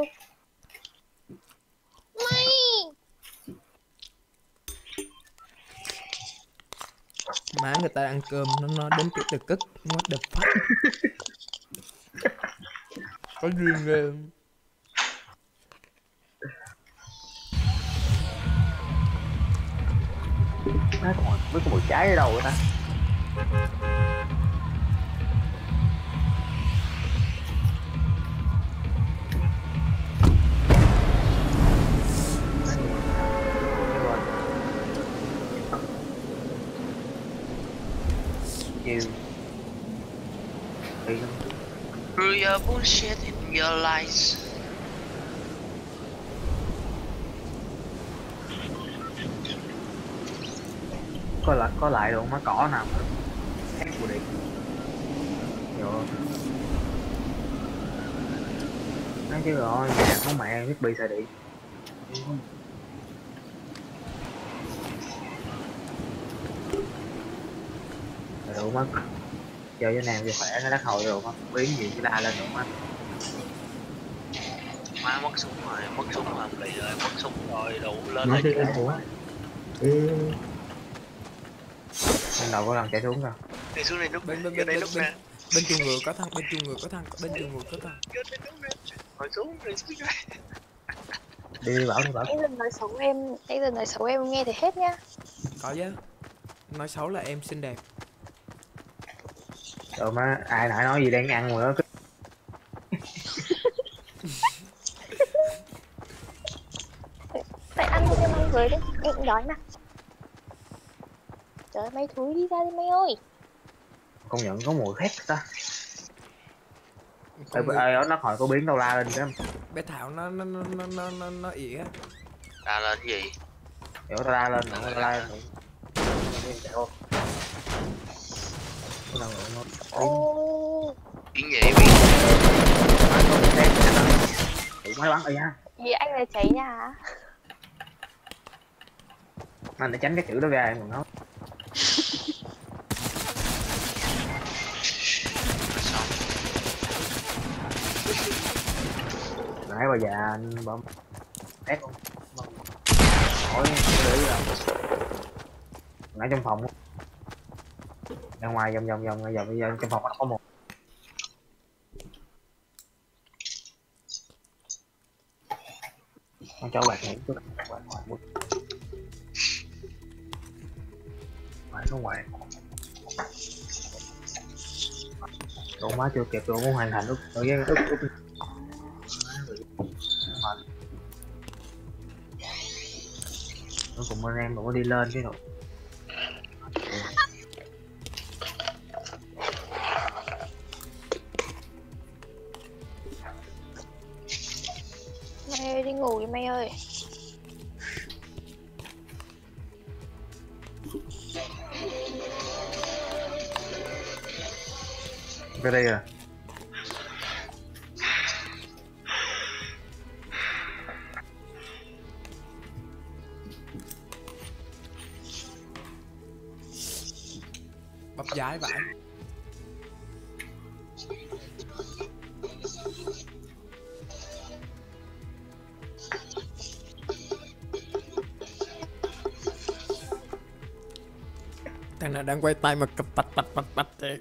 Mày! Má người ta ăn cơm nó đến cái từ cất. What the fuck? Có duyên ghê. Má còn với cái mùi trái ở đâu vậy ta? your bullshit in your lies. Có lại luôn má cỏ nào mà khác của điện. Rồi. Nói chứ rồi, nhà có mẹ thiết bị xài điện. Rồi má chơi với nàng thì khỏe nó đắc hồi rồi má biến gì cái la lên rồi má. Má mất súng rồi lì rồi, mất súng rồi đủ lên nói lên đi ủa Ban đầu có lần chạy xuống rồi. đi xuống đây nút bên nè. Bên chuồng ngựa có thằng, bên chuồng ngựa có thằng. Ngồi xuống rồi xuống đây. Đi bảo. Nãy giờ nói xấu em nghe thì hết nhá. Có chứ. Nói xấu là em xinh đẹp. Rồi má ai nãy nói gì đang ăn rồi đó. Phải ăn cho em ăn với đi, em cũng đói mà. Trời ơi, mấy thúi đi ra đi mấy ơi. Công nhận có mùi khác ta. Ê nó hồi có biến đâu la lên cái. Bé Thảo nó ỉa. La lên cái gì? Kiểu tao la lên nữa, tao la lên. Biến gì biến? Máy bắn rồi nha. Vì anh là cháy nhà hả? Anh để tránh cái chữ đó ra em còn nói. Nãy bà già anh bấm tét không? Hỏi để nãy trong phòng ra ngoài vòng bây giờ trong phòng nó có một con cháu bạc ngủ chút ngoài nó ngoài đồ má chưa kịp đồ muốn hoàn thành lúc rồi với nó cùng anh em cũng đi lên cái rồi. Mày ơi, đi ngủ đi mày ơi. Cái đây à? Bắp giái vãi. Thằng nào đang quay tay mà cặp bạch thiệt.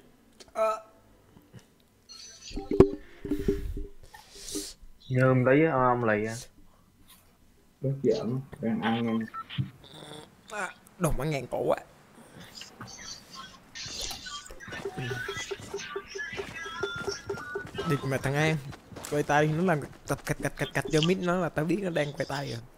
Nhơm tí ông lì à. Rất giỡn, đang ăn nha. Đồ ăn ngàn củ á. Địt mà thằng An quay tay nó làm cạch cho mít nó là tao biết nó đang quay tay rồi.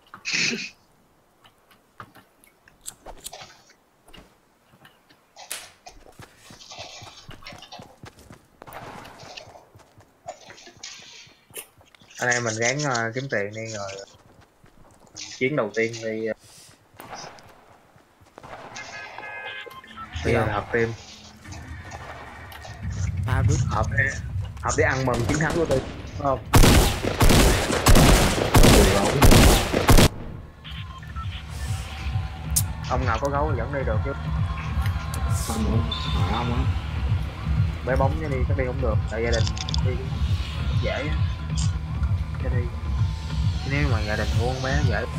Anh em mình gắng kiếm tiền đi rồi chiến đầu tiên đi. Bây giờ hợp team. Tao biết Hợp để ăn mừng chiến thắng của tôi, đúng không? Ông nào có gấu thì dẫn đi được chứ. Ông á. Bé bóng chứ đi, chắc đi không được, tại gia đình đi dễ á. Cho đi. Nếu mà gia đình của con bé dễ.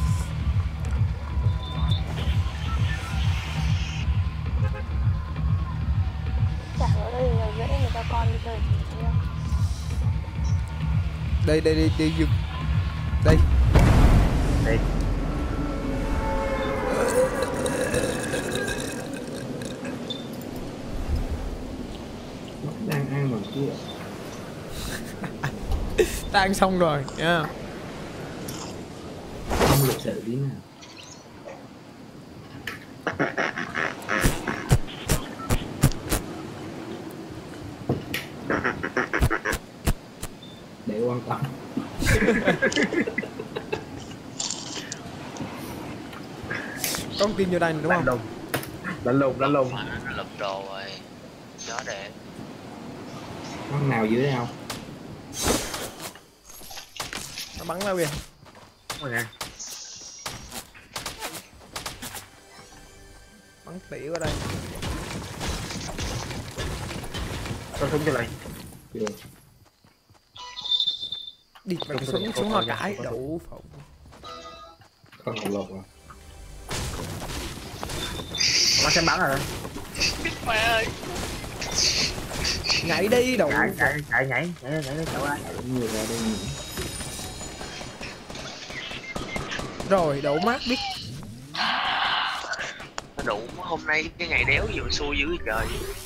Chả có đây là dễ người ta con đi chơi thì đâu. đây đây đây đây Đi. Đang ăn mà chưa. ta ăn xong rồi nha. Không lịch sự tí nào. quan tâm. Con tin vô đây đúng không? Lạnh lùng nó lụm đồ rồi, gió đẹp. Con nào dưới đây không? Nó bắn đâu kìa. Ôi nè. Bắn tỉa ở đây. Có súng cho lại. Chưa. Đi mày xuống hoa cải đủ phộng. Con hồng lộc à? Nó sẽ bắn rồi đó. Mẹ ơi. Nhảy đi đủ. Nhảy cậu ơi. Nhiều ra đây nhỉ? Rồi đổ mát biết. Đủ hôm nay cái ngày đéo gì mà xui dữ trời.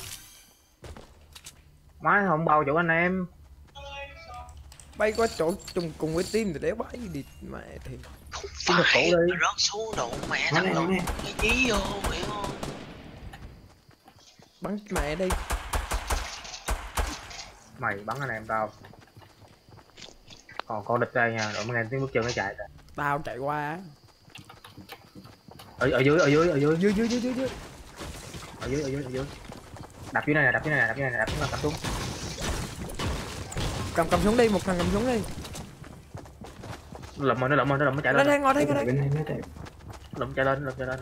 Má không bao chỗ anh em. Bay qua chỗ chung cùng với team thì đéo bay đi mẹ thì. Không phải rớt xuống độ mẹ thằng lộn cái chí vô mẹ ơi. Bắn mẹ đi. Mày bắn anh em tao. Còn con địch đây nha, rồi mới nghe tiếng bước chân nó chạy rồi. Tao chạy qua. Ở dưới. Dưới. Ở dưới. Đập dưới này nè, đập xuống. Cầm súng đi, một thằng cầm súng đi. Nó lụm nó chạy Nó lên. đang ngồi đây. Bên này nó chạy. Lụm chạy lên này.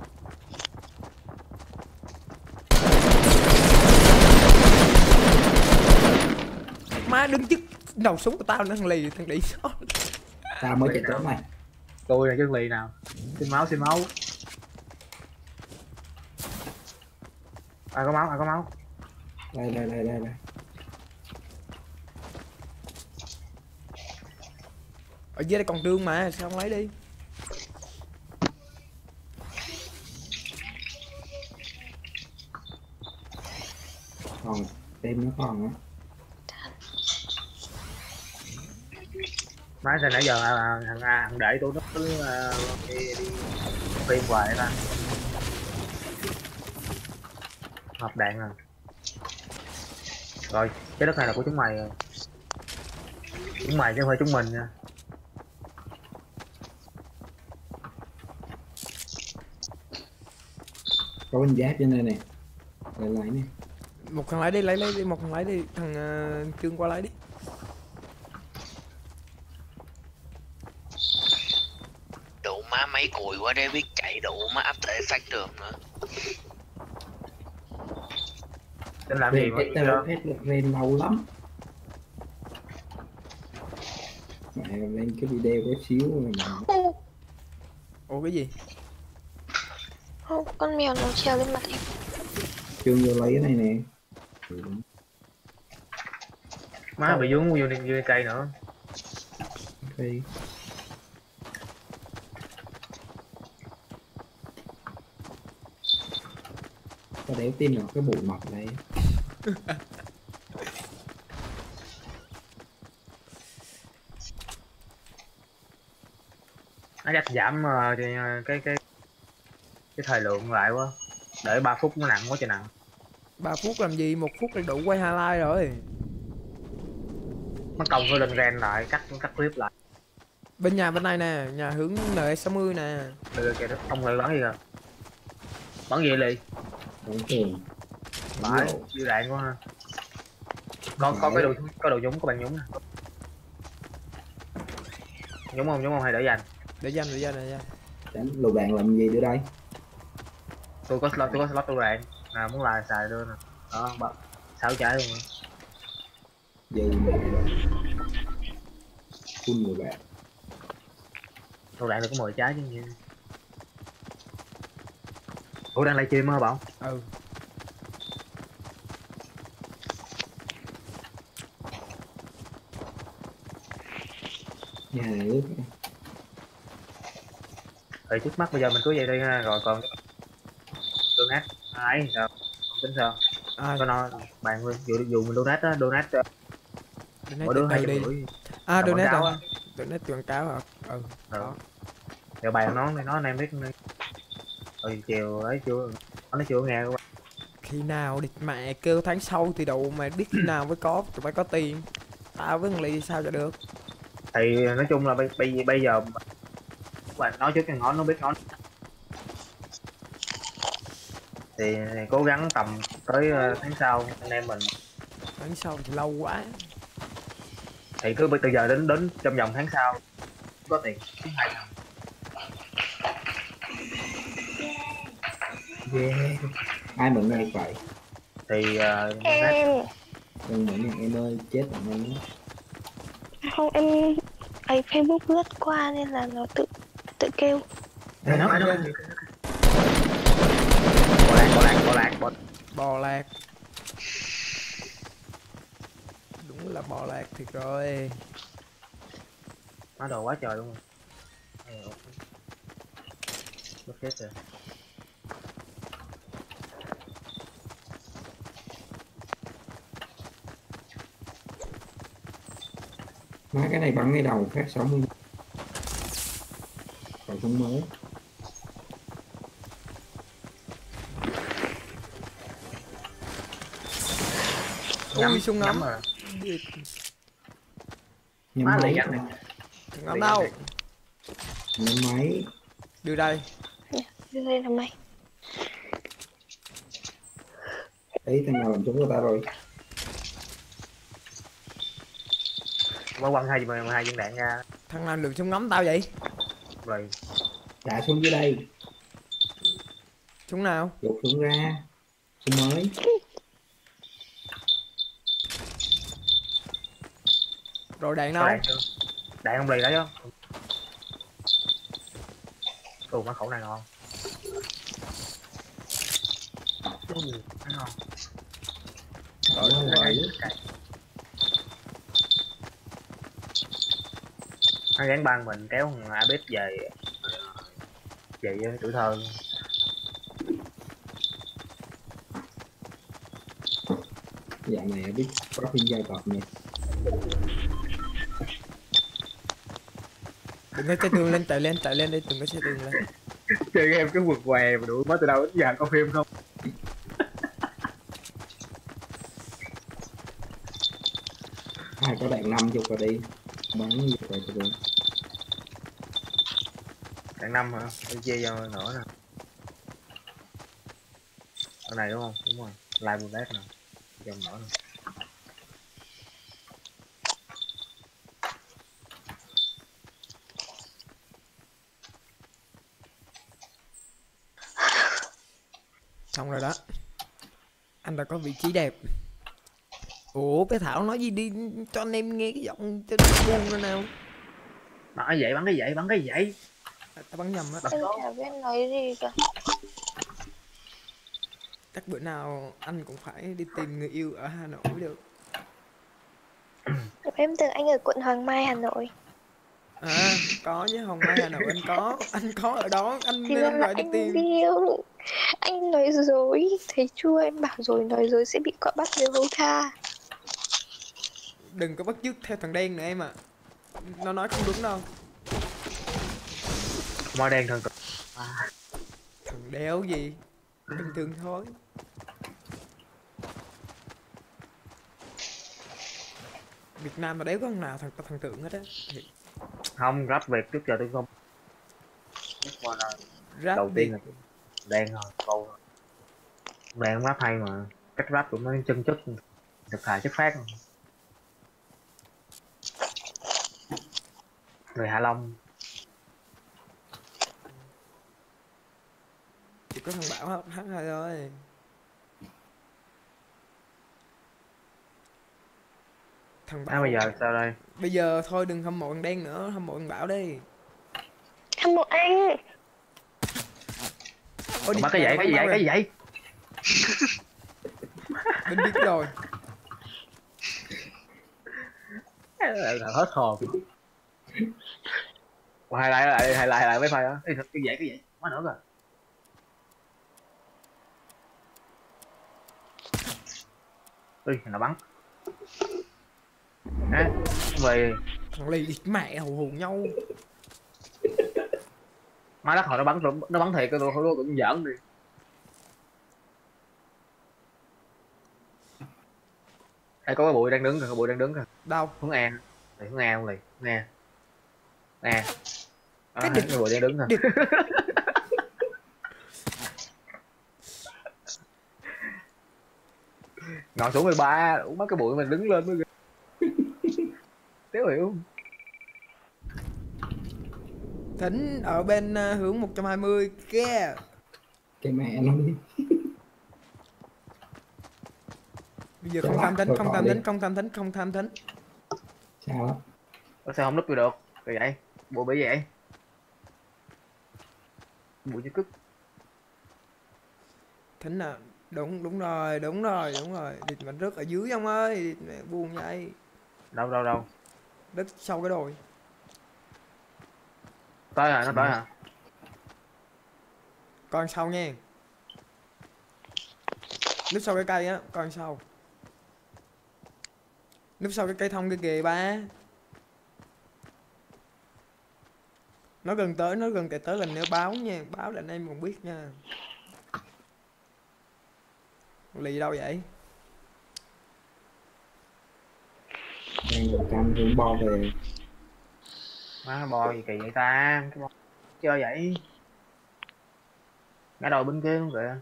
Má đứng trước đầu súng của tao nó thằng lì thằng đĩ số. Tao mới chạy tới mày. Tôi là chân lì nào. Xin máu. Ai có máu. Đây. Ở dưới đây còn đương mà, sao không lấy đi? Còn tem nó còn á. Má sao nãy giờ thằng để tôi nó cứ đi phim hoài ta. Hộp đạn à. Rồi, cái đất này là của chúng mày rồi. Chúng mày chứ không phải chúng mình nha. Có bên giáp trên đây nè. Lấy nè. Một thằng lấy đi, một thằng lấy đi, thằng Trương qua lấy đi. Đủ má mấy cùi quá để biết chạy đủ má áp thể phát được nữa. Định làm gì mà hết lên lâu lắm. Mẹ lên cái video có xíu rồi mà. Ủa cái gì? Không, con mèo nó trèo lên mặt em. Trương vô lấy cái này nè. má bị vướng vô cây nữa. Ok. Tao đéo tin được cái bụi mọc này. Nó chắc giảm cái thời lượng lại quá. Để 3 phút nó nặng quá trời nặng. 3 phút làm gì, 1 phút là đủ quay highlight rồi. Nó còng hơi lên ren lại, cắt clip lại. Bên nhà bên này nè, nhà hướng N60 nè. Được kìa, không người bắn gì rồi. Bắn gì lì? Bắn thường. Phải, dư đạn quá ha. Có đồ nhúng, có bạn nhúng nè. Nhúng không hay để dành? Để dành. Đánh lựu đạn làm gì đưa đây? Tôi có slot lựu đạn. Nào muốn lại xài đưa nè. Đó, 6 trái luôn. Dư mẹ rồi. Full lựu đạn. Lựu đạn được có 10 trái chứ gì. Ủa đang livestream hả bảo? Ừ. Nhà nước. Thì trước mắt bây giờ mình cứ vậy đi ha, rồi còn donate ấy sao? Không tính sao? Có nói bạn dù mình donate á, donate mỗi đứa 250. À donate rồi. Donate quảng cáo hả? Ừ. Đó. Giờ bạn nó anh em biết đi. Rồi chiều ấy chưa nó chưa nghe các bạn. Khi nào địt mẹ kêu tháng sau thì đâu mà biết khi nào mới có, tụi bay có tiền. Tao với thằng Ly sao cho được. Thì nói chung là bây giờ bạn nói trước cái ngón nó biết ngón thì cố gắng tầm tới tháng sau anh em mình. Tháng sau thì lâu quá. Thì cứ từ giờ đến trong vòng tháng sau có tiền hai thằng. Yeah. Ai mượn này vậy? Thì Em Đừng mượn này em ơi, chết thằng em đó. không, em ấy Facebook lướt qua nên là nó tự tự kêu. nó Bò lạc. Đúng là bò lạc thiệt rồi. má đồ quá trời luôn. Mất chết rồi. Má cái này bắn cái đầu phát 60. Còn không mới. Ui súng ngắm. Nhắm máy. Súng ngắm đâu? Nhắm máy. Đưa đây. Đưa đây là mày. Ấy thằng nào làm trúng của ta rồi. Mới quăng hai viên đạn ra. Thằng nào lượm súng ngắm tao vậy? Rồi. Trả xuống dưới đây. Súng nào? Lột súng ra. Súng mới. Rồi đạn đâu? Đạn không lì đó chứ. Má khẩu này ngon. Ngon. Rồi. Nó gắn băng mình kéo thằng Abit về với tuổi thơ. Dạ này biết có phim giai tộc nè. Đừng có xe tường lên, chạy lên đi, đừng có xe tường lên. Chơi game cái quật què mà đuổi mới từ đâu đến giờ có phim không? Ai có đạn 50 vào đi. Bắn gì vào cho tôi. Đạn 5 hả? Tôi chia cho nữa nè. Cái này đúng không? Đúng rồi. Live bullet nè. Cho nữa nè. Xong rồi đó. Anh đã có vị trí đẹp. Ủa bé Thảo nói gì đi cho anh em nghe cái giọng cho nó buông nữa nào. Nói vậy, bắn cái vậy. Tao bắn nhầm á. Anh chả biết nói gì cả. Chắc bữa nào anh cũng phải đi tìm người yêu ở Hà Nội được. Em tưởng anh ở quận Hoàng Mai, Hà Nội. À có chứ, Hồng Mai Hà Nội anh có ở đó, anh Thì nên ra anh là gọi đi anh tìm. điêu. Anh nói dối, thấy chưa, em bảo rồi, nói dối sẽ bị cọ bắt về hố tha. Đừng có bắt chước theo thằng đen nữa em ạ. Nó nói không đúng đâu. Màu đen thần cực. Thằng đéo gì, bình thường thôi. Việt Nam mà đéo có thằng nào thằng tượng hết á. Không, rap Việt trước giờ tôi không. Rap Đầu Việt. tiên là đen rồi, câu rồi. Đen rap hay mà. Cách rap của nó chân chất, thực thà chất phát. Người Hạ Long. Chỉ có thằng Bảo hát hay thôi. Thằng Bảo. Bây giờ sao đây? Bây giờ thôi đừng hâm mộ thằng đen nữa, hâm mộ thằng Bảo đi. Hâm mộ anh. Ôi, Mà cái gì vậy? Mình biết rồi. Hết hồn. Hay lại mấy phay đó. Cái vậy? Quá nữa rồi. Ui, nó bắn. À, về Thằng Ly mẹ hù hù nhau. má đất hồi nó bắn thiệt, tôi cũng giỡn đi. Đây có cái bụi đang đứng kìa, cái bụi đang đứng kìa. Đâu? Hướng E. Này hướng E không lì. Nè. Nè. Cái Cái bụi đang đứng kìa. Ngồi xuống 13, ủa mấy cái bụi mình đứng lên mới ghê. Đéo hiểu. Thính ở bên hướng 120 kia. Cái mẹ nó đi. Bây giờ không tham thính, không tham thính, không tham thính, không tham thính. Sao á? Sao không núp vô được? Kỳ vậy? Bụi bị vậy? Bụi như cứt. Thính à, đúng rồi, đúng rồi, đúng rồi. Địt mình rớt ở dưới ông ơi, địt mẹ buồn vậy. Đâu? Đất sau cái đồi. Tới hả? Nó tới hả? Con sau nha. Núp sau cái cây á, con sau. Núp sau cái cây thông kia kìa ba. Nó gần tới, nó gần tới gần nữa báo nha, báo là anh em còn biết nha. Lì đâu vậy? Đang ngồi canh hướng bo về. Má bò gì kỳ vậy ta? Cái bò chơi vậy? Ngã đầu bên kia luôn kìa.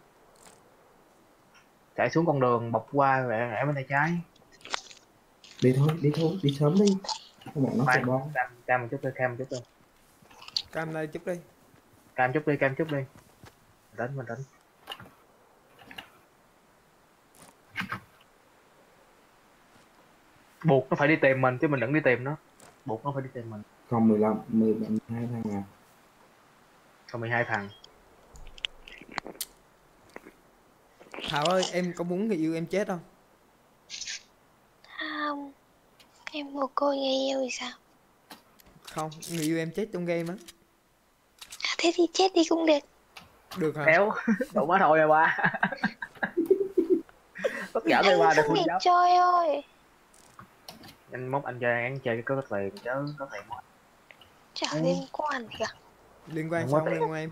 Chạy xuống con đường bọc qua rẽ bên tay trái. Đi thôi, đi sớm đi. Không bọn nó sẽ bo. Cam một chút đi, cam một chút đi. Cam đây chút đi. Cam chút đi. Mình đánh. Buộc nó phải đi tìm mình chứ mình đừng đi tìm nó. Buộc nó phải đi tìm mình. Còn 12 thằng à. Còn 12 thằng. Thảo ơi, em có muốn người yêu em chết không? Không, em một cô người yêu thì sao? Không, người yêu em chết trong game á. Thế thì chết đi cũng được. Được hả? Kéo, đủ má thôi rồi ba. Tất cả đây ba được không full nghịch giáp. chơi thôi. Anh mốt anh chơi cái có tiền chứ có tiền mà. Chả liên quan gì cả. Liên quan sao không liên quan em?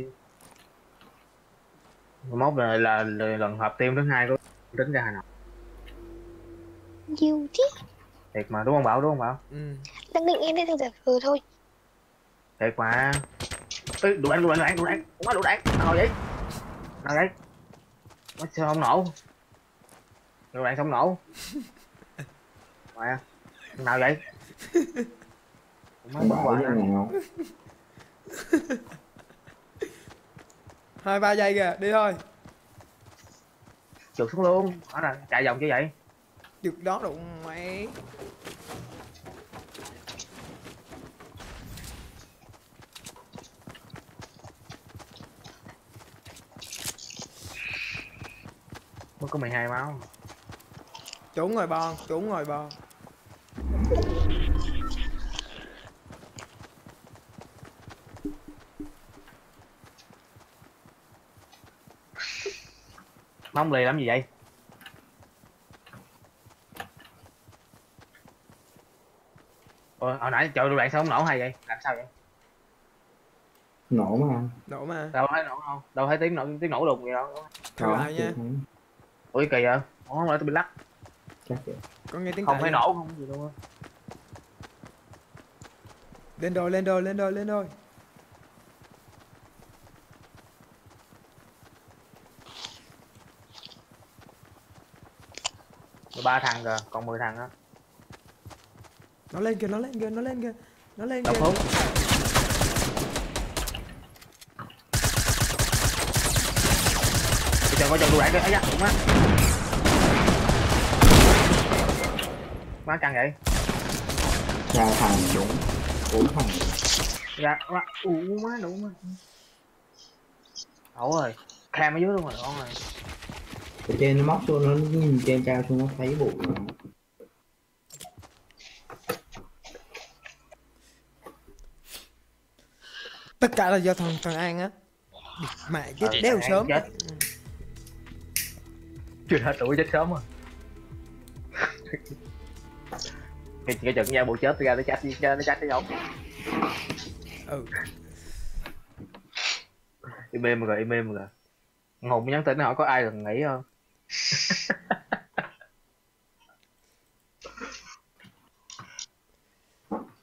Mốt là lần hợp team thứ 2 của tính ra Hà Nội. Nhiều chứ. Thiệt mà đúng không Bảo? Ừ. Đang định em lên thành giả vờ thôi. Thiệt mà. Ê, đủ đạn. Ủa đủ đạn. Nào vậy? Nào vậy? Nó sao không nổ? Đủ đạn xong nổ. Mẹ. Nào vậy? Không bảo giờ nào. 2-3 giây kìa, đi thôi. Trượt xuống luôn. Đó là chạy vòng chứ vậy? Được đó đụng mày. Mới có 12 máu. Trốn rồi bo. Mong lì làm gì vậy? Hồi nãy trời đồ đạn sao không nổ hay vậy? Làm sao vậy? Nổ mà. Đâu thấy nổ không? Đâu thấy tiếng nổ đùng gì đâu. Thử lại nha. Ủa kỳ vậy? Ủa không lẽ tôi bị lắc? Chắc vậy. Có nghe tiếng Không cãi thấy không? nổ không gì luôn á. Lên đôi. Ba thằng rồi, còn 10 thằng á. Nó lên kìa. Đậu phú. Coi chừng đồ đạn kìa, ấy da, đúng á. Má căng vậy? 3 thằng, 4 thằng. Dạ, má đủ má. Ẩu rồi, cam ở dưới luôn rồi, con rồi. Ở trên nó móc xuống, nó nhìn trên cao xuống nó thấy bụi mà. Tất cả là do thằng An á. Mẹ chết đéo sớm. Chết. Chưa hết tuổi chết sớm rồi. Cái chừng nha bộ chết ra nó chết cái giống. Ừ. Im rồi. Hùng nhắn tin hỏi có ai gần nghỉ không?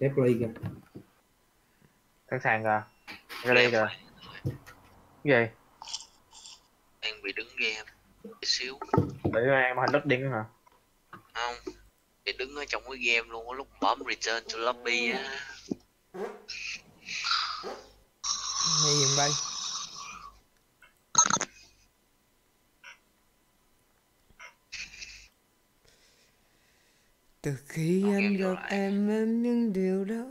Tép ly kìa. Sẵn sàng kìa. Ra đây kìa. Cái gì? Đang bị đứng game một xíu. Để em hình loading hả? Không, bị đứng ở trong cái game luôn á, lúc bấm return to lobby á. Nghe gì bay? Từ khi anh gặp em những điều đó.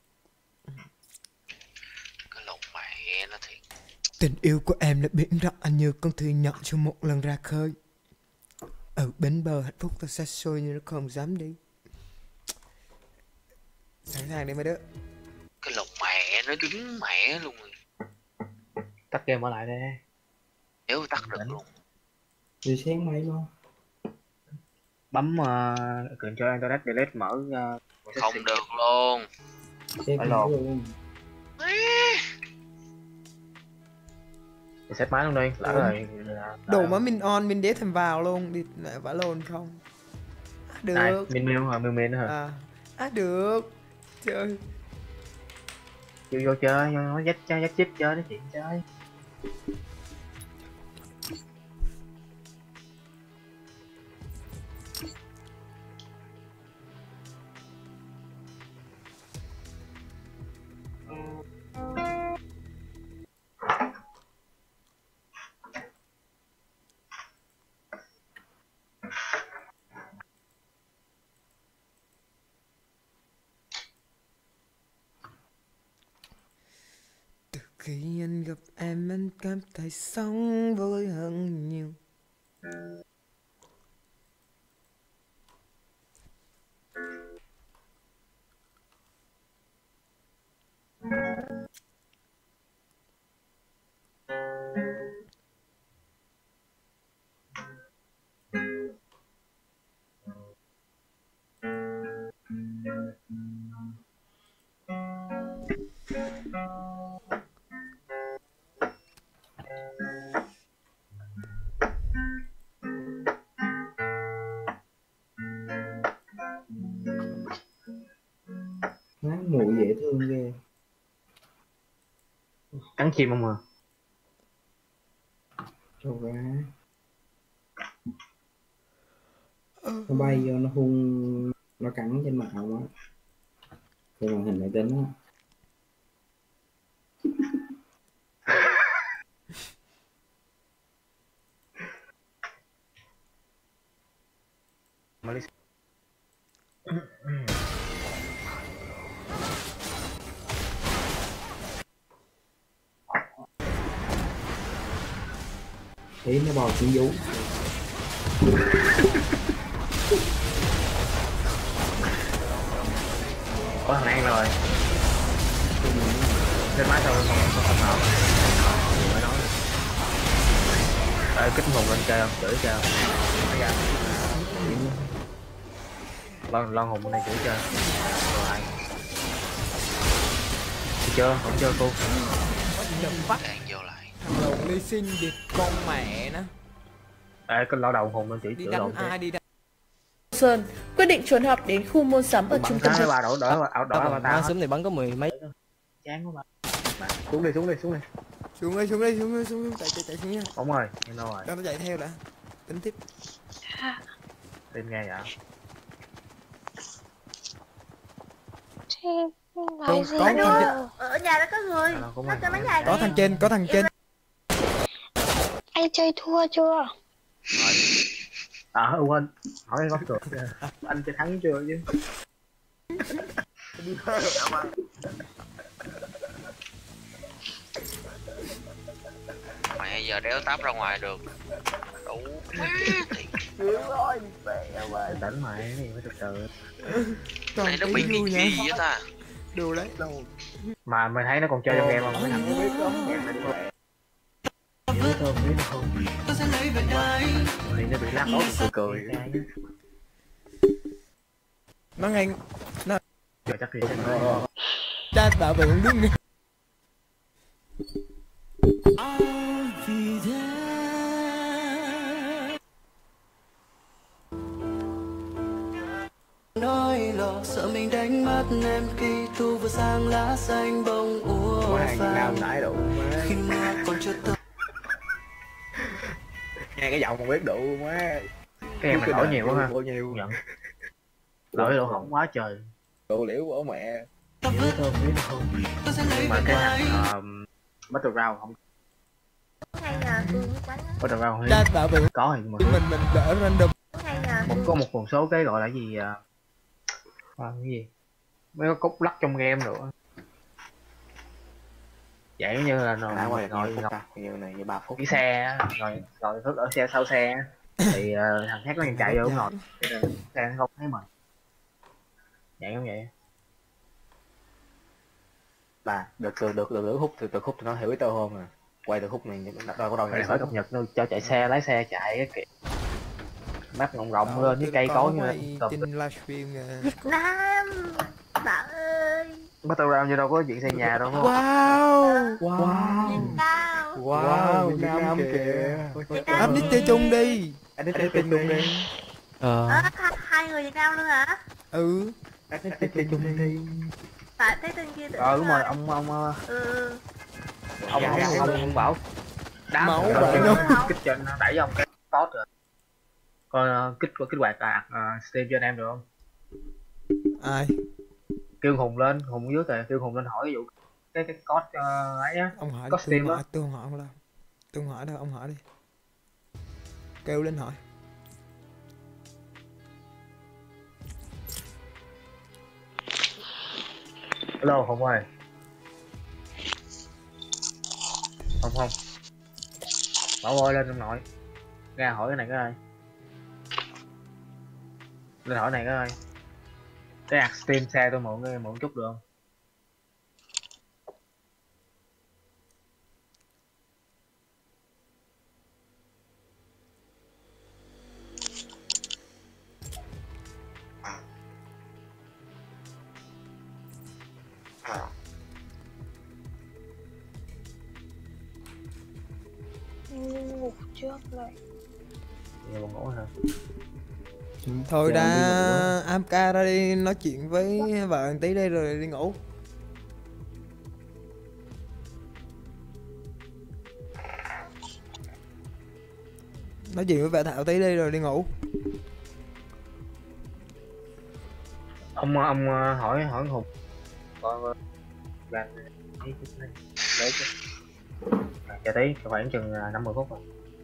Cái lộn mẹ nó thiệt. Tình yêu của em là biển rộng như con thuyền nhỏ cho một lần ra khơi. Ở bến bờ hạnh phúc ta xa xôi nhưng nó không dám đi. Sẵn sàng đi mấy đứa. Cái lộn mẹ nó đứng mẹ luôn rồi. Tắt game mở lại đi. Nếu tắt được luôn. Đi sáng máy luôn. Bấm Control Internet Delete mở Không được luôn. Sáng máy luôn. Set máy luôn đi, lỡ rồi. Đồ mà mình on mình để thầm vào luôn đi lại vả lồn không. Được. Này, min hả? Min hả? Được. Chơi. Vô chơi, nó dắt chip chơi, nó chuyện chơi. Khi anh gặp em anh cảm thấy sống vui hơn nhiều. Mùi dễ thương ghê. Cắn chim không mà. Cho ra. Nó bay vô nó hung, nó cắn trên mặt không á. Trên màn hình máy tính á. Ý nó bò xuống vú. Có thằng An rồi. Lên máy thôi không hợp. Mới nói. Kích hồn lên chơi không? Chửi chơi không? Nói ra. Lon hồn bên này chửi chơi. Rồi ai? Chưa, không chơi cô. Bắt vô lại. Thằng lồn đi xin điệp con mẹ nó. Cái lão đầu hồn lên chửi đánh ai đi đánh. Sơn quyết định trốn học đến khu mua sắm ở trung tâm. Bà đổ tao. Sớm này bắn có 10 mấy. Chán quá bà. Xuống đi. Xuống chạy xuống nha. Bóng ơi, em đâu rồi? Nó chạy theo đã. Tính tiếp. Tìm nghe vậy? Nói gì Ở nhà đã có người. Nó cho mấy ngày. Có thằng trên. Anh chơi thua chưa? Quên. Hỏi cái góc cửa. Anh chơi thắng chưa chứ? Mẹ giờ đéo táp ra ngoài được. Đủ. Tỉnh mày cái gì mới từ từ. Này nó bị cái gì vậy ta? Đồ đấy. Mà mày thấy nó còn chơi trong game không? Thì nó bị lắc ốc cười. Nó ngay nó Giờ chắc gì cha bảo vệ con đứng đi. Nói lo sợ mình đánh mất em khi thu vừa sang lá xanh bông úa vàng nãy đủ khi mưa còn chưa tới. Nghe cái giọng mà biết đủ má. Cái em mày lỗi nhiều quá ha. Nhận. Lỗi lỗ hổng quá trời. Độ liễu của mẹ. Biết không. Nhưng mà cái thằng Battleground không. Hay là Cương bắn. Battleground Chat bảo bị có nhưng mà mình đỡ random. Hay là có một số cái gọi là gì cái gì mấy cái cúc lắc trong game nữa, vậy như là ngồi như này như 3 phút cái xe ngồi thức ở xe sau xe thì thằng khác nó chạy vô ngồi xe nó không thấy mình vậy không vậy bà được hút từ hút thì nó hiểu ý tao hơn à, quay từ hút này đâu có đâu phải cập nhật đâu cho chạy xe lái xe chạy cái kiểu mắt rộng rộng lên với cây cối như trên livestream Việt Nam bạn ơi. Battleground như đâu có chuyện xây nhà đâu. Wow Wow. Việt Nam kìa. Anh đi chơi chung đi. Anh đi chơi chung đi. Hai người Việt Nam luôn hả? Ừ. Anh đi chơi chung đi. Tại thấy tên kia Đúng rồi ông ông bảo đá máu kích trên đẩy ông cái tốt rồi. Còn kích hoạt Steam cho anh em được không? Ai? Kêu Hùng lên, Hùng dưới kìa, kêu Hùng lên hỏi cái vụ cái code ấy á. Ông hỏi có Steam á. tôi không hỏi ông đâu. Tôi không hỏi đâu, ông hỏi đi. Kêu lên hỏi. Hello Hùng ơi. Không. Bảo ơi lên ông nội. Ra hỏi cái này cái ơi. Lên hỏi này cái ơi. Cái hạt Steam xe tôi mượn chút được không? Ngủ trước rồi. Giờ còn ngủ hả? Thôi đã AFK ra đi nói chuyện với vợ một tí đây rồi đi ngủ. Nói chuyện với vợ Thảo tí đi rồi đi ngủ. Ông hỏi Hùng coi làm lấy chờ tí khoảng chừng 50 phút rồi.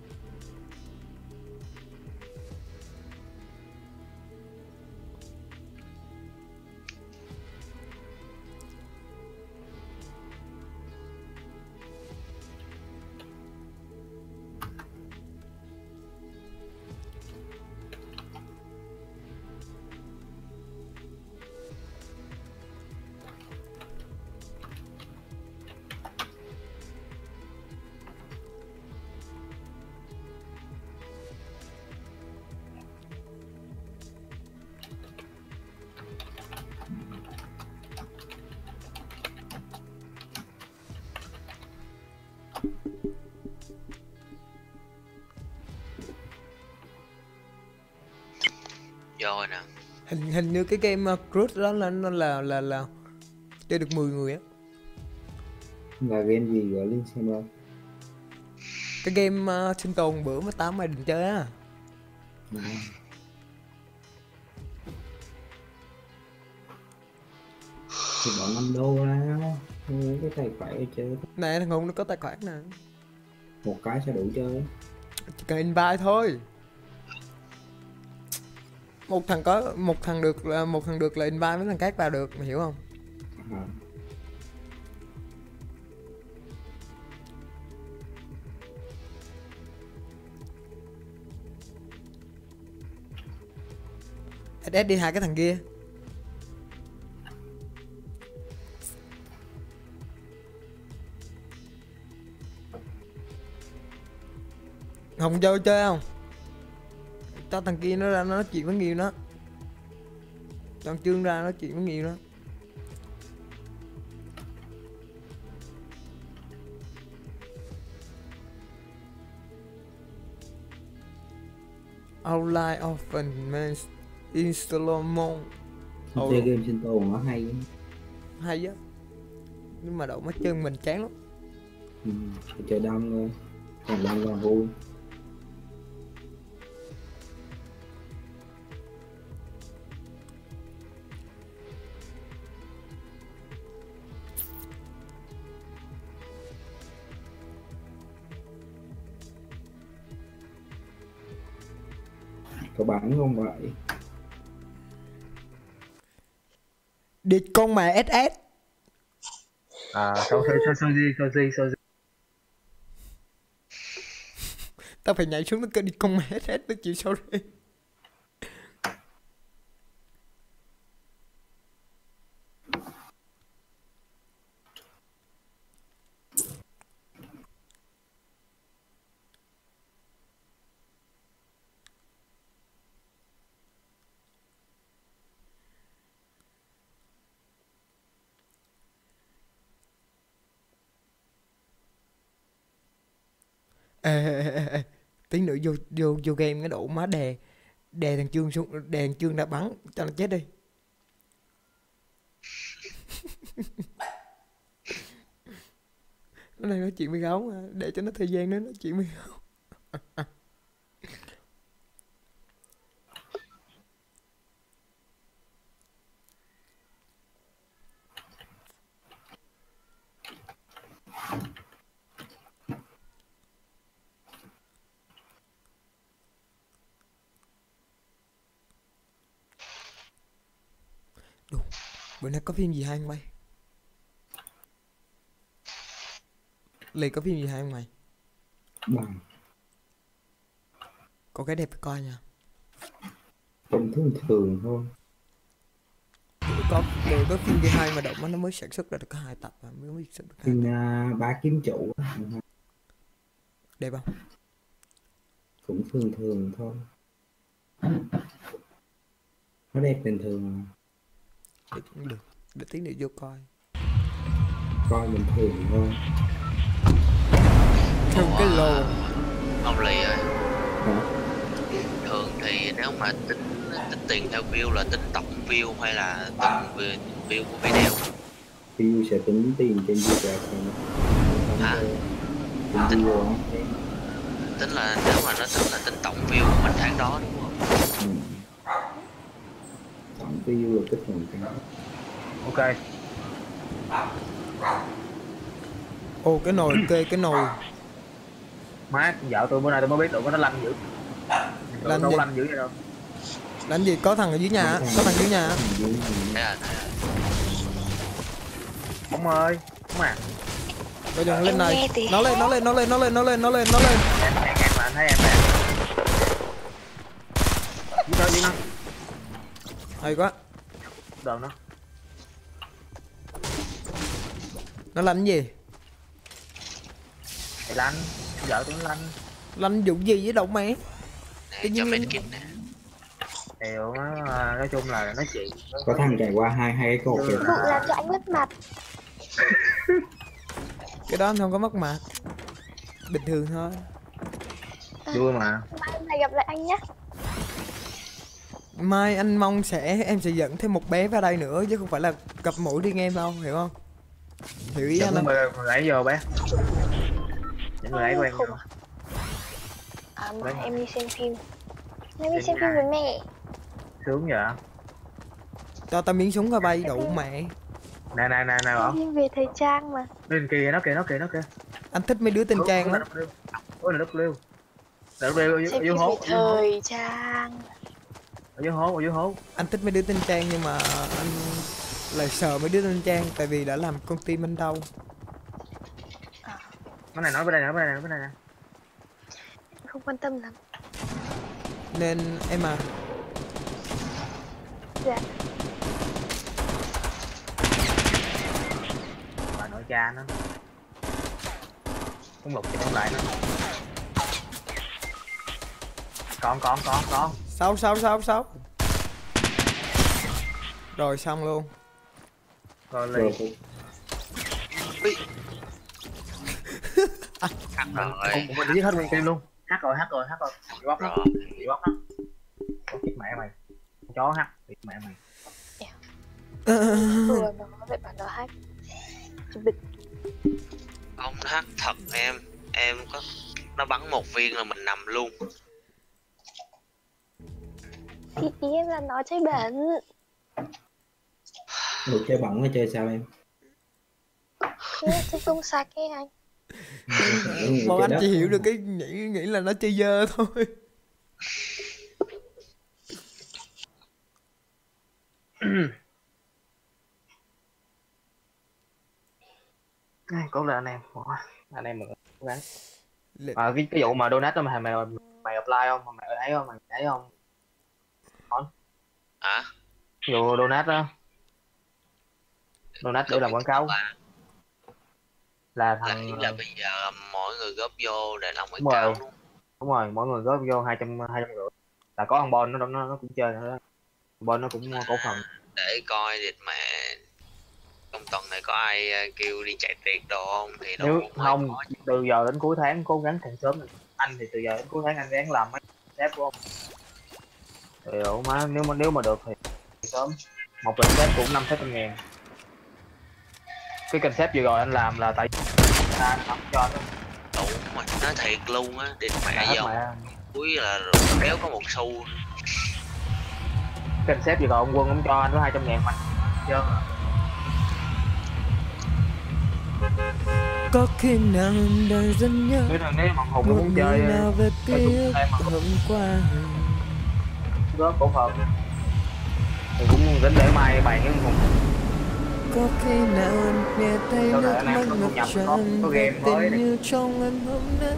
Vô nè. Hình như cái game Cruise đó là chơi được 10 người á. Là game gì gọi Linh xem không? Cái game sinh tồn bữa mà tao mày định chơi á. Thì bỏ $5 ra cái tài khoản để chơi. Nè thằng Hùng nó có tài khoản nè. Một cái sẽ đủ chơi. Chỉ cần invite thôi. Một thằng được là invite mấy thằng khác vào được, mày hiểu không? SS đi hai cái thằng kia. Hồng vô chơi không? Cho thằng kia nó ra nó nói chuyện với Nghiêu nó. Cho Trương ra nói chuyện với Nghiêu đó. Outline often means in slow mo. Chơi game sinh tồn nó hay. hay á. Nhưng mà đậu mắt chân mình chán lắm. Trời đông thôi, càng đông càng vui. Có bắn không vậy? Đi con mẹ SS. Sao gì. Tao phải nhảy xuống nó kêu đi con mẹ SS nó chịu sao đi. Ê. Tí nữa vô game cái độ má đè thằng Chương xuống, đè thằng Chương đã bắn cho nó chết đi. Cái này nói chuyện với gấu mà, để cho nó thời gian nó nói chuyện với gấu. Bữa nay có phim gì hay không mày? Lì có phim gì hay không mày? Bằng. Có cái đẹp phải coi nha. Cũng thường thôi. Có phim gì hay mà động nó mới sản xuất ra được có 2 tập mà mới sản xuất được 2 Phim tập. Ba Kiếm Chủ. Đẹp không? Cũng thường thôi. Nó đẹp bình thường mà. Được, để tí nữa vô coi. Coi bình thường thôi. Trong cái lồ. Ông Lì ơi. Hả? Thường thì nếu mà tính tiền theo view là tính tổng view hay là tính view của video? View sẽ tính tiền trên YouTube Hả? Tính là nếu mà nó tính là tính tổng view của mình tháng đó đúng không? Tổng view là cái phần cái. Ok. Ô cái nồi kê cái nồi. Má vợ tôi bữa nay tôi mới biết tụi nó lanh dữ. Lanh đâu gì? lanh dữ vậy đâu. Lanh gì? Có thằng ở dưới nhà, có thằng dưới nhà. Thế à. Ông ơi, ông à. Coi chừng lên này. Nó lên. Em mà anh thấy em nè. Đi nó. Hay quá. Đồ nó. Nó lanh gì? Thì lanh, vợ tôi nó lanh. Lanh dụng gì với động mẹ? Nè, cho mệt kịp nè. Điều nó nói chung là nói chuyện. Có thằng chạy qua hai cái cột kìa. Vụ làm cho anh mất mặt. Cái đó anh không có mất mặt. Bình thường thôi. Vui mà. Mai này gặp lại anh nhé. Mai anh mong em sẽ dẫn thêm một bé vào đây nữa chứ không phải là cặp mũi đi game đâu, hiểu không? Hiểu ý anh không? Người ấy vô bé. Những người ấy quen vô. Mà em đi xem phim. Em đi xem phim với mẹ. Sướng vậy? Cho tao miếng súng coi bay đủ mẹ. Nè bảo. Phim về thời trang mà. Bên kia nó kìa. Anh thích mấy đứa tên trang lắm. Ôi là đất liêu. Đất liêu ở dưới hố. Thời trang. Ở dưới hố. Anh thích mấy đứa tên trang nhưng mà anh lại sợ mấy đứa tên trang tại vì đã làm con tim anh đau. Cái này nói bên đây nè. Không quan tâm lắm. Nên em à. Dạ. Bà nội cha nó. Không lục cho lại nó. Còn. Sáu. Rồi xong luôn. Rồi liền. Rồi. Mình giết hết nguyên team luôn. Hát rồi. Bị bóc nó. Chết mẹ mày. Chó hát. Bị mẹ mày. Vừa nó vậy bảo nó hack. Ông hack thật em có nó bắn một viên là mình nằm luôn. Thì ý em là nó chơi bẩn. Được chơi bẩn nó chơi sao em? Chơi tung sạch ấy anh. Bọn anh chỉ hiểu được cái nghĩ là nó chơi dơ thôi. Cố lên anh em mình cố gắng. Cái vụ mà donate đó mày apply không, mày thấy không? Hả? Vụ donate đó, donate để làm quảng cáo là thằng nghĩ là bây giờ mỗi người góp vô để làm quảng cáo luôn. Đúng rồi, mỗi người góp vô 250 là có thằng Bon nó cũng chơi nữa đó. Bon nó cũng cổ phần để coi địt mẹ trong tuần này có ai kêu đi chạy tiệc đồ không thì nếu không từ giờ đến cuối tháng cố gắng càng sớm. Anh thì từ giờ đến cuối tháng anh ráng làm mấy sếp của ông thì má, nếu mà được thì sớm. Một lần sếp cũng 500-600 ngàn. Cái concept vừa rồi anh làm là tại anh không cho nó đủ mà nói thiệt luôn á, địt mẹ giờ cuối là kéo có một xu. Concept vừa rồi ông Quân không cho anh có 200 ngàn mà trơn à. Có khi nào đời dân nhớ nếu mà Hùng muốn chơi nào về ký hôm qua góp cổ phần thì cũng đến để mai bàn với Hùng. Có khi nào nghe tay nước mắt ngập tràn về tình như trong em hôm nay,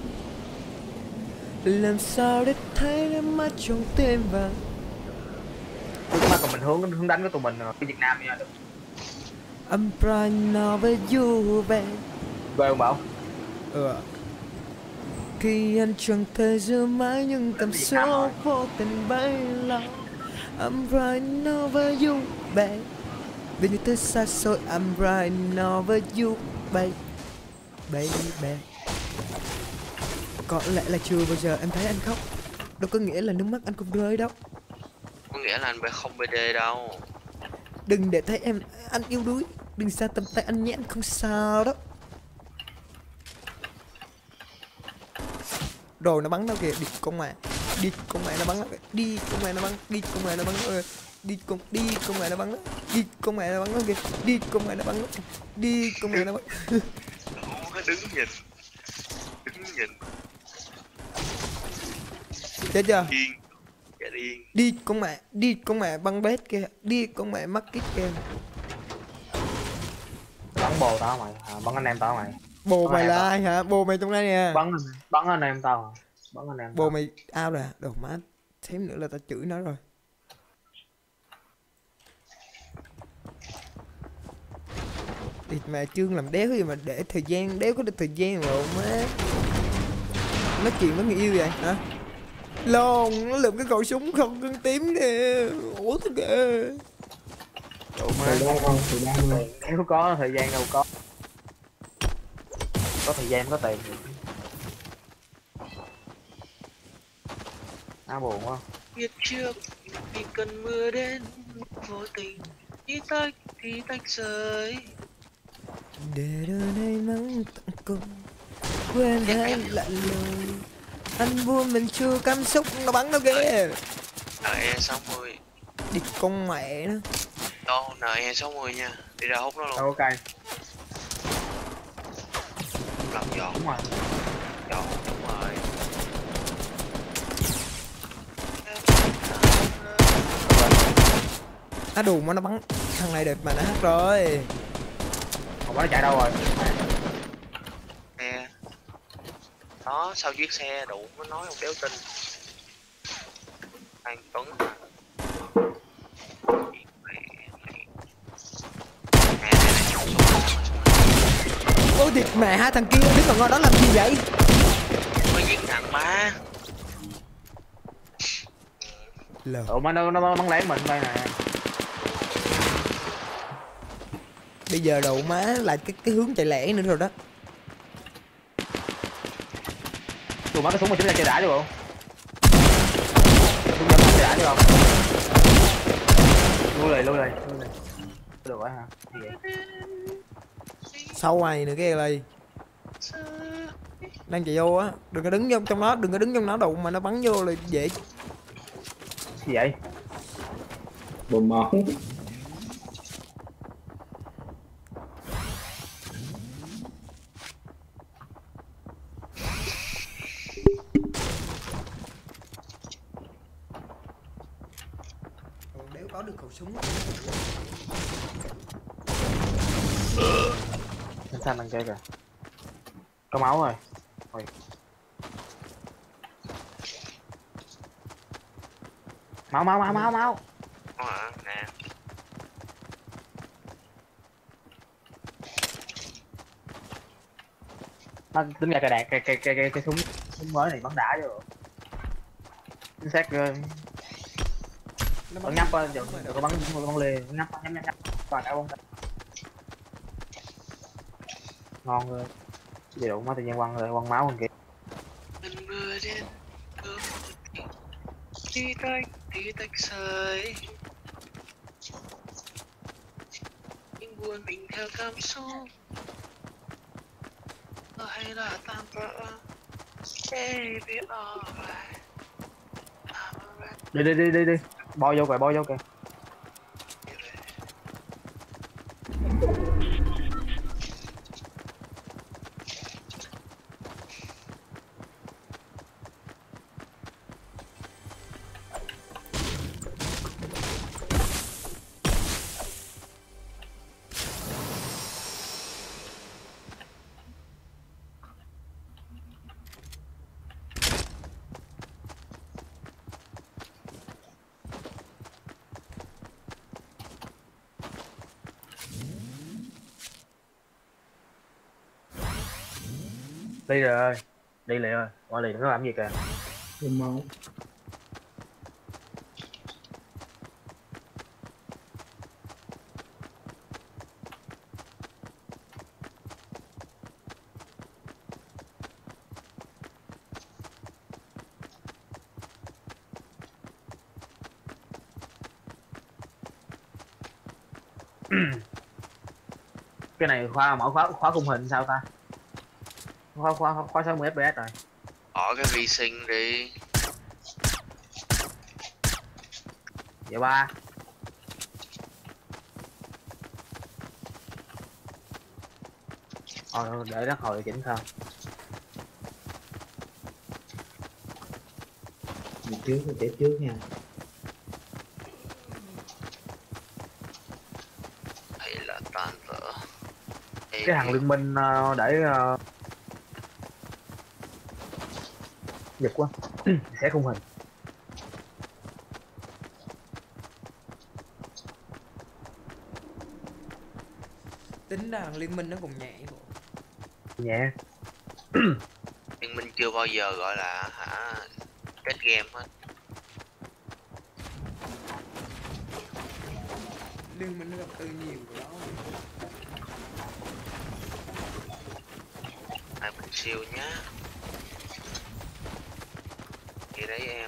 làm sao để thấy nước mắt trong tim vàng. Mà còn mình hướng đánh của tụi mình cái Việt Nam nha. I'm right now with you babe. Về không Bảo? Khi anh chẳng thể giữ mãi những cảm xúc vô tình bay lâu. I'm right now with you babe. Vì như thế xa xôi I'm right now with you babe. Baby. Có lẽ là chưa bao giờ em thấy anh khóc. Đâu có nghĩa là nước mắt anh không rơi đâu. Có nghĩa là anh không BD đâu. Đừng để thấy anh yếu đuối. Đừng xa tầm tay anh nhé, anh không sao đó. Rồi nó bắn đâu kìa, đi con mẹ nó bắn đó kìa. Đi con mẹ nó bắn, đi con mẹ nó bắn đó. Đi con mẹ nó bắn đó. Đi con mẹ nó bắn đó kìa. Đi con mẹ nó bắn đó. Đi con mẹ nó bắn. Đứng nhìn. Chết chưa? Điên. Đi con mẹ bắn bét kìa. Đi con mẹ mắc kít kìa. Bắn bồ tao mày, bắn anh em tao mày. Bồ mày là ai hả? Bồ mày trong đây nè. Bắn anh em tao. Bồ mày ao rồi. Đồ má, thêm nữa là tao chửi nó rồi. Thì mà Trương làm đéo gì mà để thời gian, đéo có được thời gian rồi má. Nói chuyện với người yêu vậy hả? Lon, nó lượm cái khẩu súng không cân tím nè. Ủa thế kìa. Đủ má. Nếu có thời gian đâu có. Có thời gian có tiền. Buồn quá. Biết trước vì cơn mưa đến vô tình khi tách rời. Để đời này mắng tặng cùng quên hết lại lời. Anh buồn mình chưa cảm xúc nó bắn đâu kìa. NE60. Đi con mẹ nó. Đâu NE60 nha. Đi ra hút nó luôn. Ok. Làm giọt. Đúng rồi. Giọt đúng rồi. Đù mà nó bắn thằng này đẹp mà nó hát rồi. Không nó chạy đâu rồi? Xe. Đó, sao chiếc xe đủ nó nói không đéo tin. Anh Tuấn hả? Ôi địt mẹ, hai thằng kia đứng ở ngôi đó làm gì vậy? Mới giết thằng ba. Ủa mà nó bắn lén mình đây nè. Bây giờ đồ má là cái hướng chạy lẻ nữa rồi đó. Tụi má cái súng mà chúng ta chơi đã được không? Chúng ta chơi đã được không? Lui lại. Được rồi hả? Sau mày nữa kia Ly. Đang chạy vô á, đừng có đứng trong nó, đừng có đứng trong nó đụng mà nó bắn vô là dễ. Gì vậy? Bùm máu. Nếu có được khẩu súng. Anh xanh đằng kia kìa. Có máu rồi. Ôi. Máu. Nè. Nó tính ra cái súng mới này bắn đã vô. Chính xác rồi. Bắn nhấp á, đừng có bắn lê, nhấp. Toàn đã bắn. Ngon rồi. Gì đủ má tự nhiên quăng máu con kia. Tí tách rơi. Nhưng buồn mình theo cảm xúc. Hay là tan vỡ. Baby alright. Đi. Bo vô kìa. Đi rồi. Đi liền rồi. Qua liền nó làm gì kìa. Bùm máu. Cái này khóa khung hình sao ta? Khóa 60 fps rồi. Bỏ cái vi sinh đi. Dạ ba. Để nó hồi chỉnh thôi. Đi trước nó chết trước nha. Hay là tan vỡ. Cái thằng liên minh để giật quá. Sẽ khung hình. Tính ra liên minh nó cũng nhẹ bộ. Nhẹ. Liên minh chưa bao giờ gọi là kết game hết. Liên minh nó gặp tư nhiều của đó. Hai mình siêu nhá. Thì đấy em.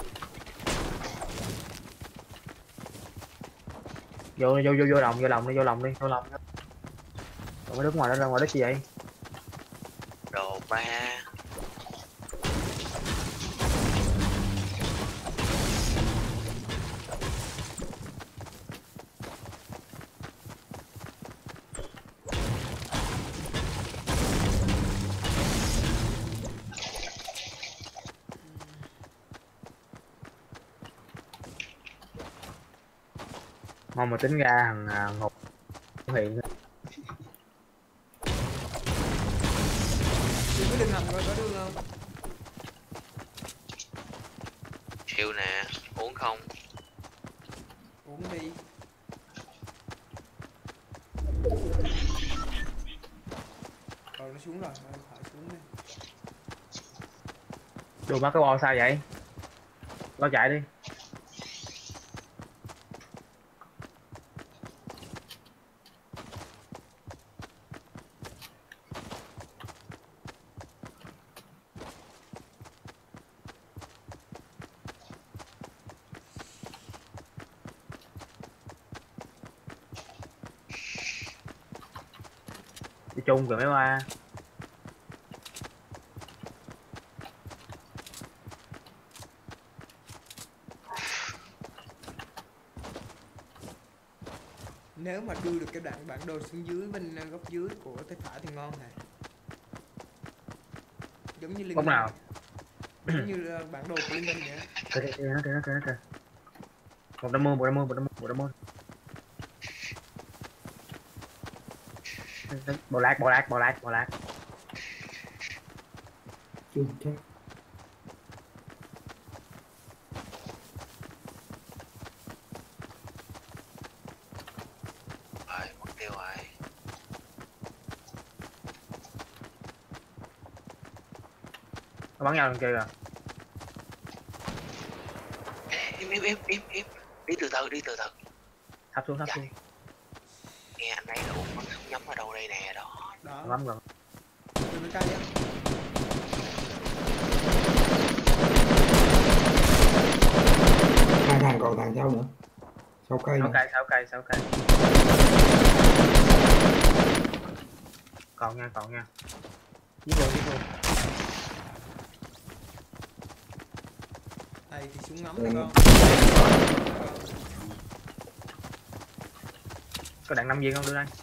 Vô lòng đi. Còn mới đứng ngoài đó ra ngoài đất gì vậy? Đồ ba. Mong mà tính ra thằng Ngục hiện. Đừng có đừng hầm coi có đường không? Chịu nè, uống không? Uống đi. Nó xuống rồi, phải xuống đi. Đồ má cái bo sao vậy? Lo chạy đi. Đi chung kìa mấy ba. Nếu mà đưa được cái đoạn bản đồ xuống dưới bên góc dưới của tay phải thì ngon hả? Giống như Liên Góc Minh. nào? Giống như bản đồ của Liên Minh vậy. Kìa. 150. Bò lạc. Chưa chắc. Mất tiêu rồi. Nó bắn nhau lên kia kìa. Im. Đi từ từ. Thấp xuống. Nghe anh ấy đâu bắn súng nhắm ở đâu đây nè đó. Đó. Bắn gần. Từ bên cây á. Hai thằng còn thằng sau nữa. Sau cây. 6 cây. Còn nha. Giết luôn. Đây thì súng ngắm này con. Có đạn 5 viên không đưa đây?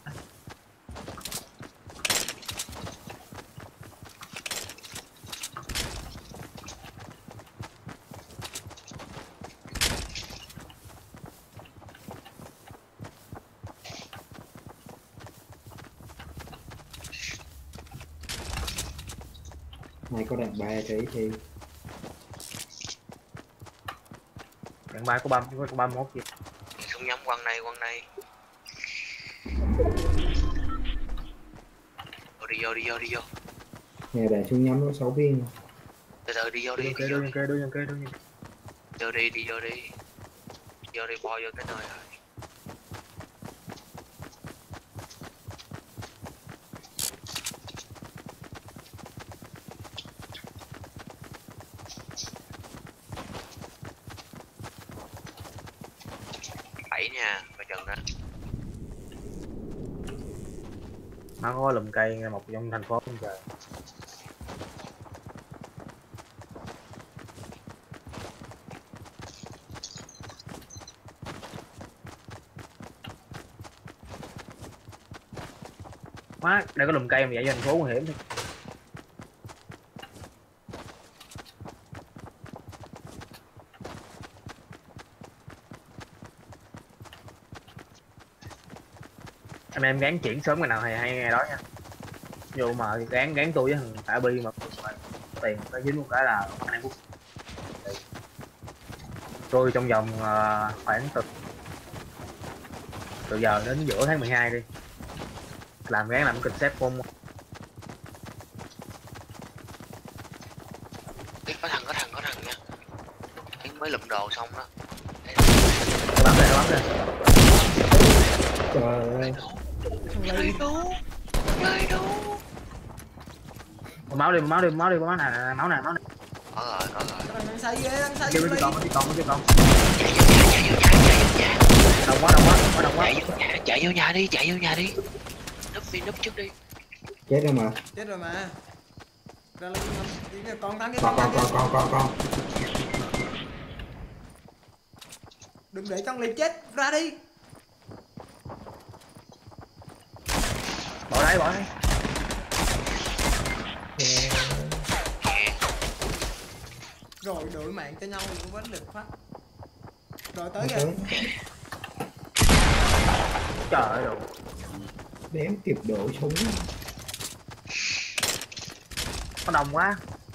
Này có đạn 3 cái thì Đạn 3 có 31 gì. Súng nhắm quăng này. Đi vô. nhà đạn súng nhắm nó 6 viên. Từ từ đi vô đi. Đưa nhân kế. Vô đi. Vô đi bo vô cái nơi rồi. Bảy nha, coi chừng đó. Nó có lùm cây một trong thành phố không trời. Má, đây có lùm cây mà dạy cho thành phố nguy hiểm thôi. Em gán chuyển sớm ngày nào hay ngày đó nha. Vô mà gán tôi với thằng Tạ Bi mà tiền nó dính một cái là anh em tôi trong vòng khoảng từ giờ đến giữa tháng 12 đi. Làm kịch xếp không. Có thằng nha. Anh mới lụm đồ xong đó. Nó bắn đây. Trời ơi. Lấy đủ. Máu đi, máu nè. Có rồi. Đang say ghê. Đi con. Đông quá. Chạy vô nhà đi. Núp trước đi. Chết rồi mà. Ra lên con thắng cái Con. Đừng để con liệp chết, ra đi. Bỏ đấy. Rồi đổi mạng cho nhau cũng vẫn được phát. Rồi tới kìa. Trời ơi đồ. Đéo kịp đổ súng. Có đông quá.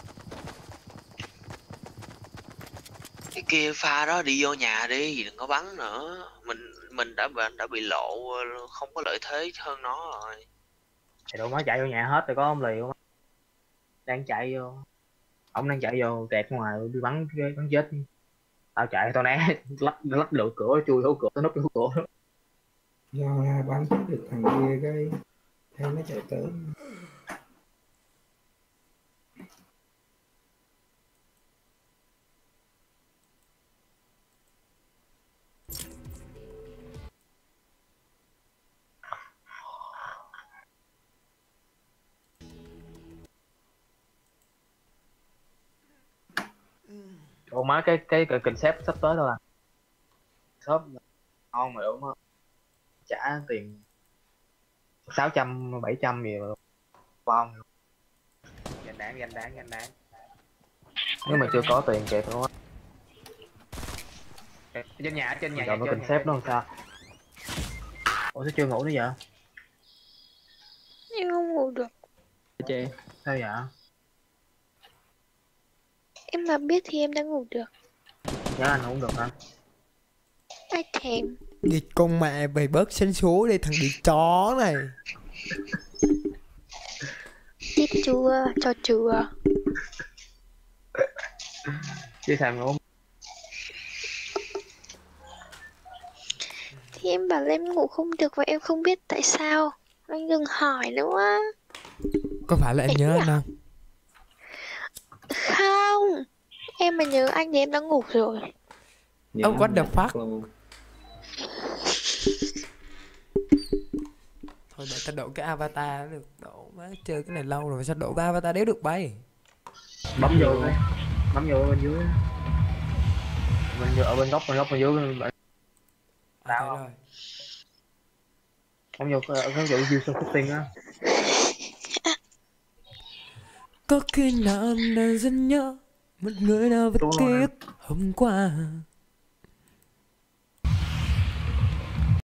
Cái kia pha đó đi vô nhà đi, đừng có bắn nữa. Mình đã bị lộ, không có lợi thế hơn nó rồi. Thì đồ má chạy vô nhà hết rồi có ông lì không? Đang chạy vô. Ông đang chạy vô kẹt ngoài đi bắn chết. Tao chạy tao né lách lựa cửa chui hố cửa tao núp vô cửa. Do ra bắn chết được thằng kia cái thấy nó chạy tới. Ủa má cái concept sắp tới đâu là shop ngon mà đúng không? Trả tiền 600 700 gì mà bom. Ganh đáng. Nếu mà chưa có tiền kẹt luôn á. Trên nhà nó concept nó làm sao? Ủa sao chưa ngủ nữa vậy? Em không ngủ được. Sao vậy? Em mà biết thì em đã ngủ được. Dạ anh không được hả? Ai thèm. Đi con mẹ mày bớt sinh số đi thằng đi chó này. Chết chưa, cho chưa. Chứ sao ngủ? Thì em bảo là em ngủ không được và em không biết tại sao. Anh đừng hỏi nữa. Có phải là em nhớ anh không? Không. Em mà nhớ anh thì em đã ngủ rồi. Ông what the fuck? Thôi để ta đổ cái avatar được. Đổ má chơi cái này lâu rồi sao đổ cái avatar đéo được bay. Bấm vô đây. Bấm vô bên dưới. Ở bên góc bên dưới. Tao rồi. Bấm vô cái chỗ user setting á. Có khi nào em đang rất nhớ một người nào vẫn ký ức hôm qua.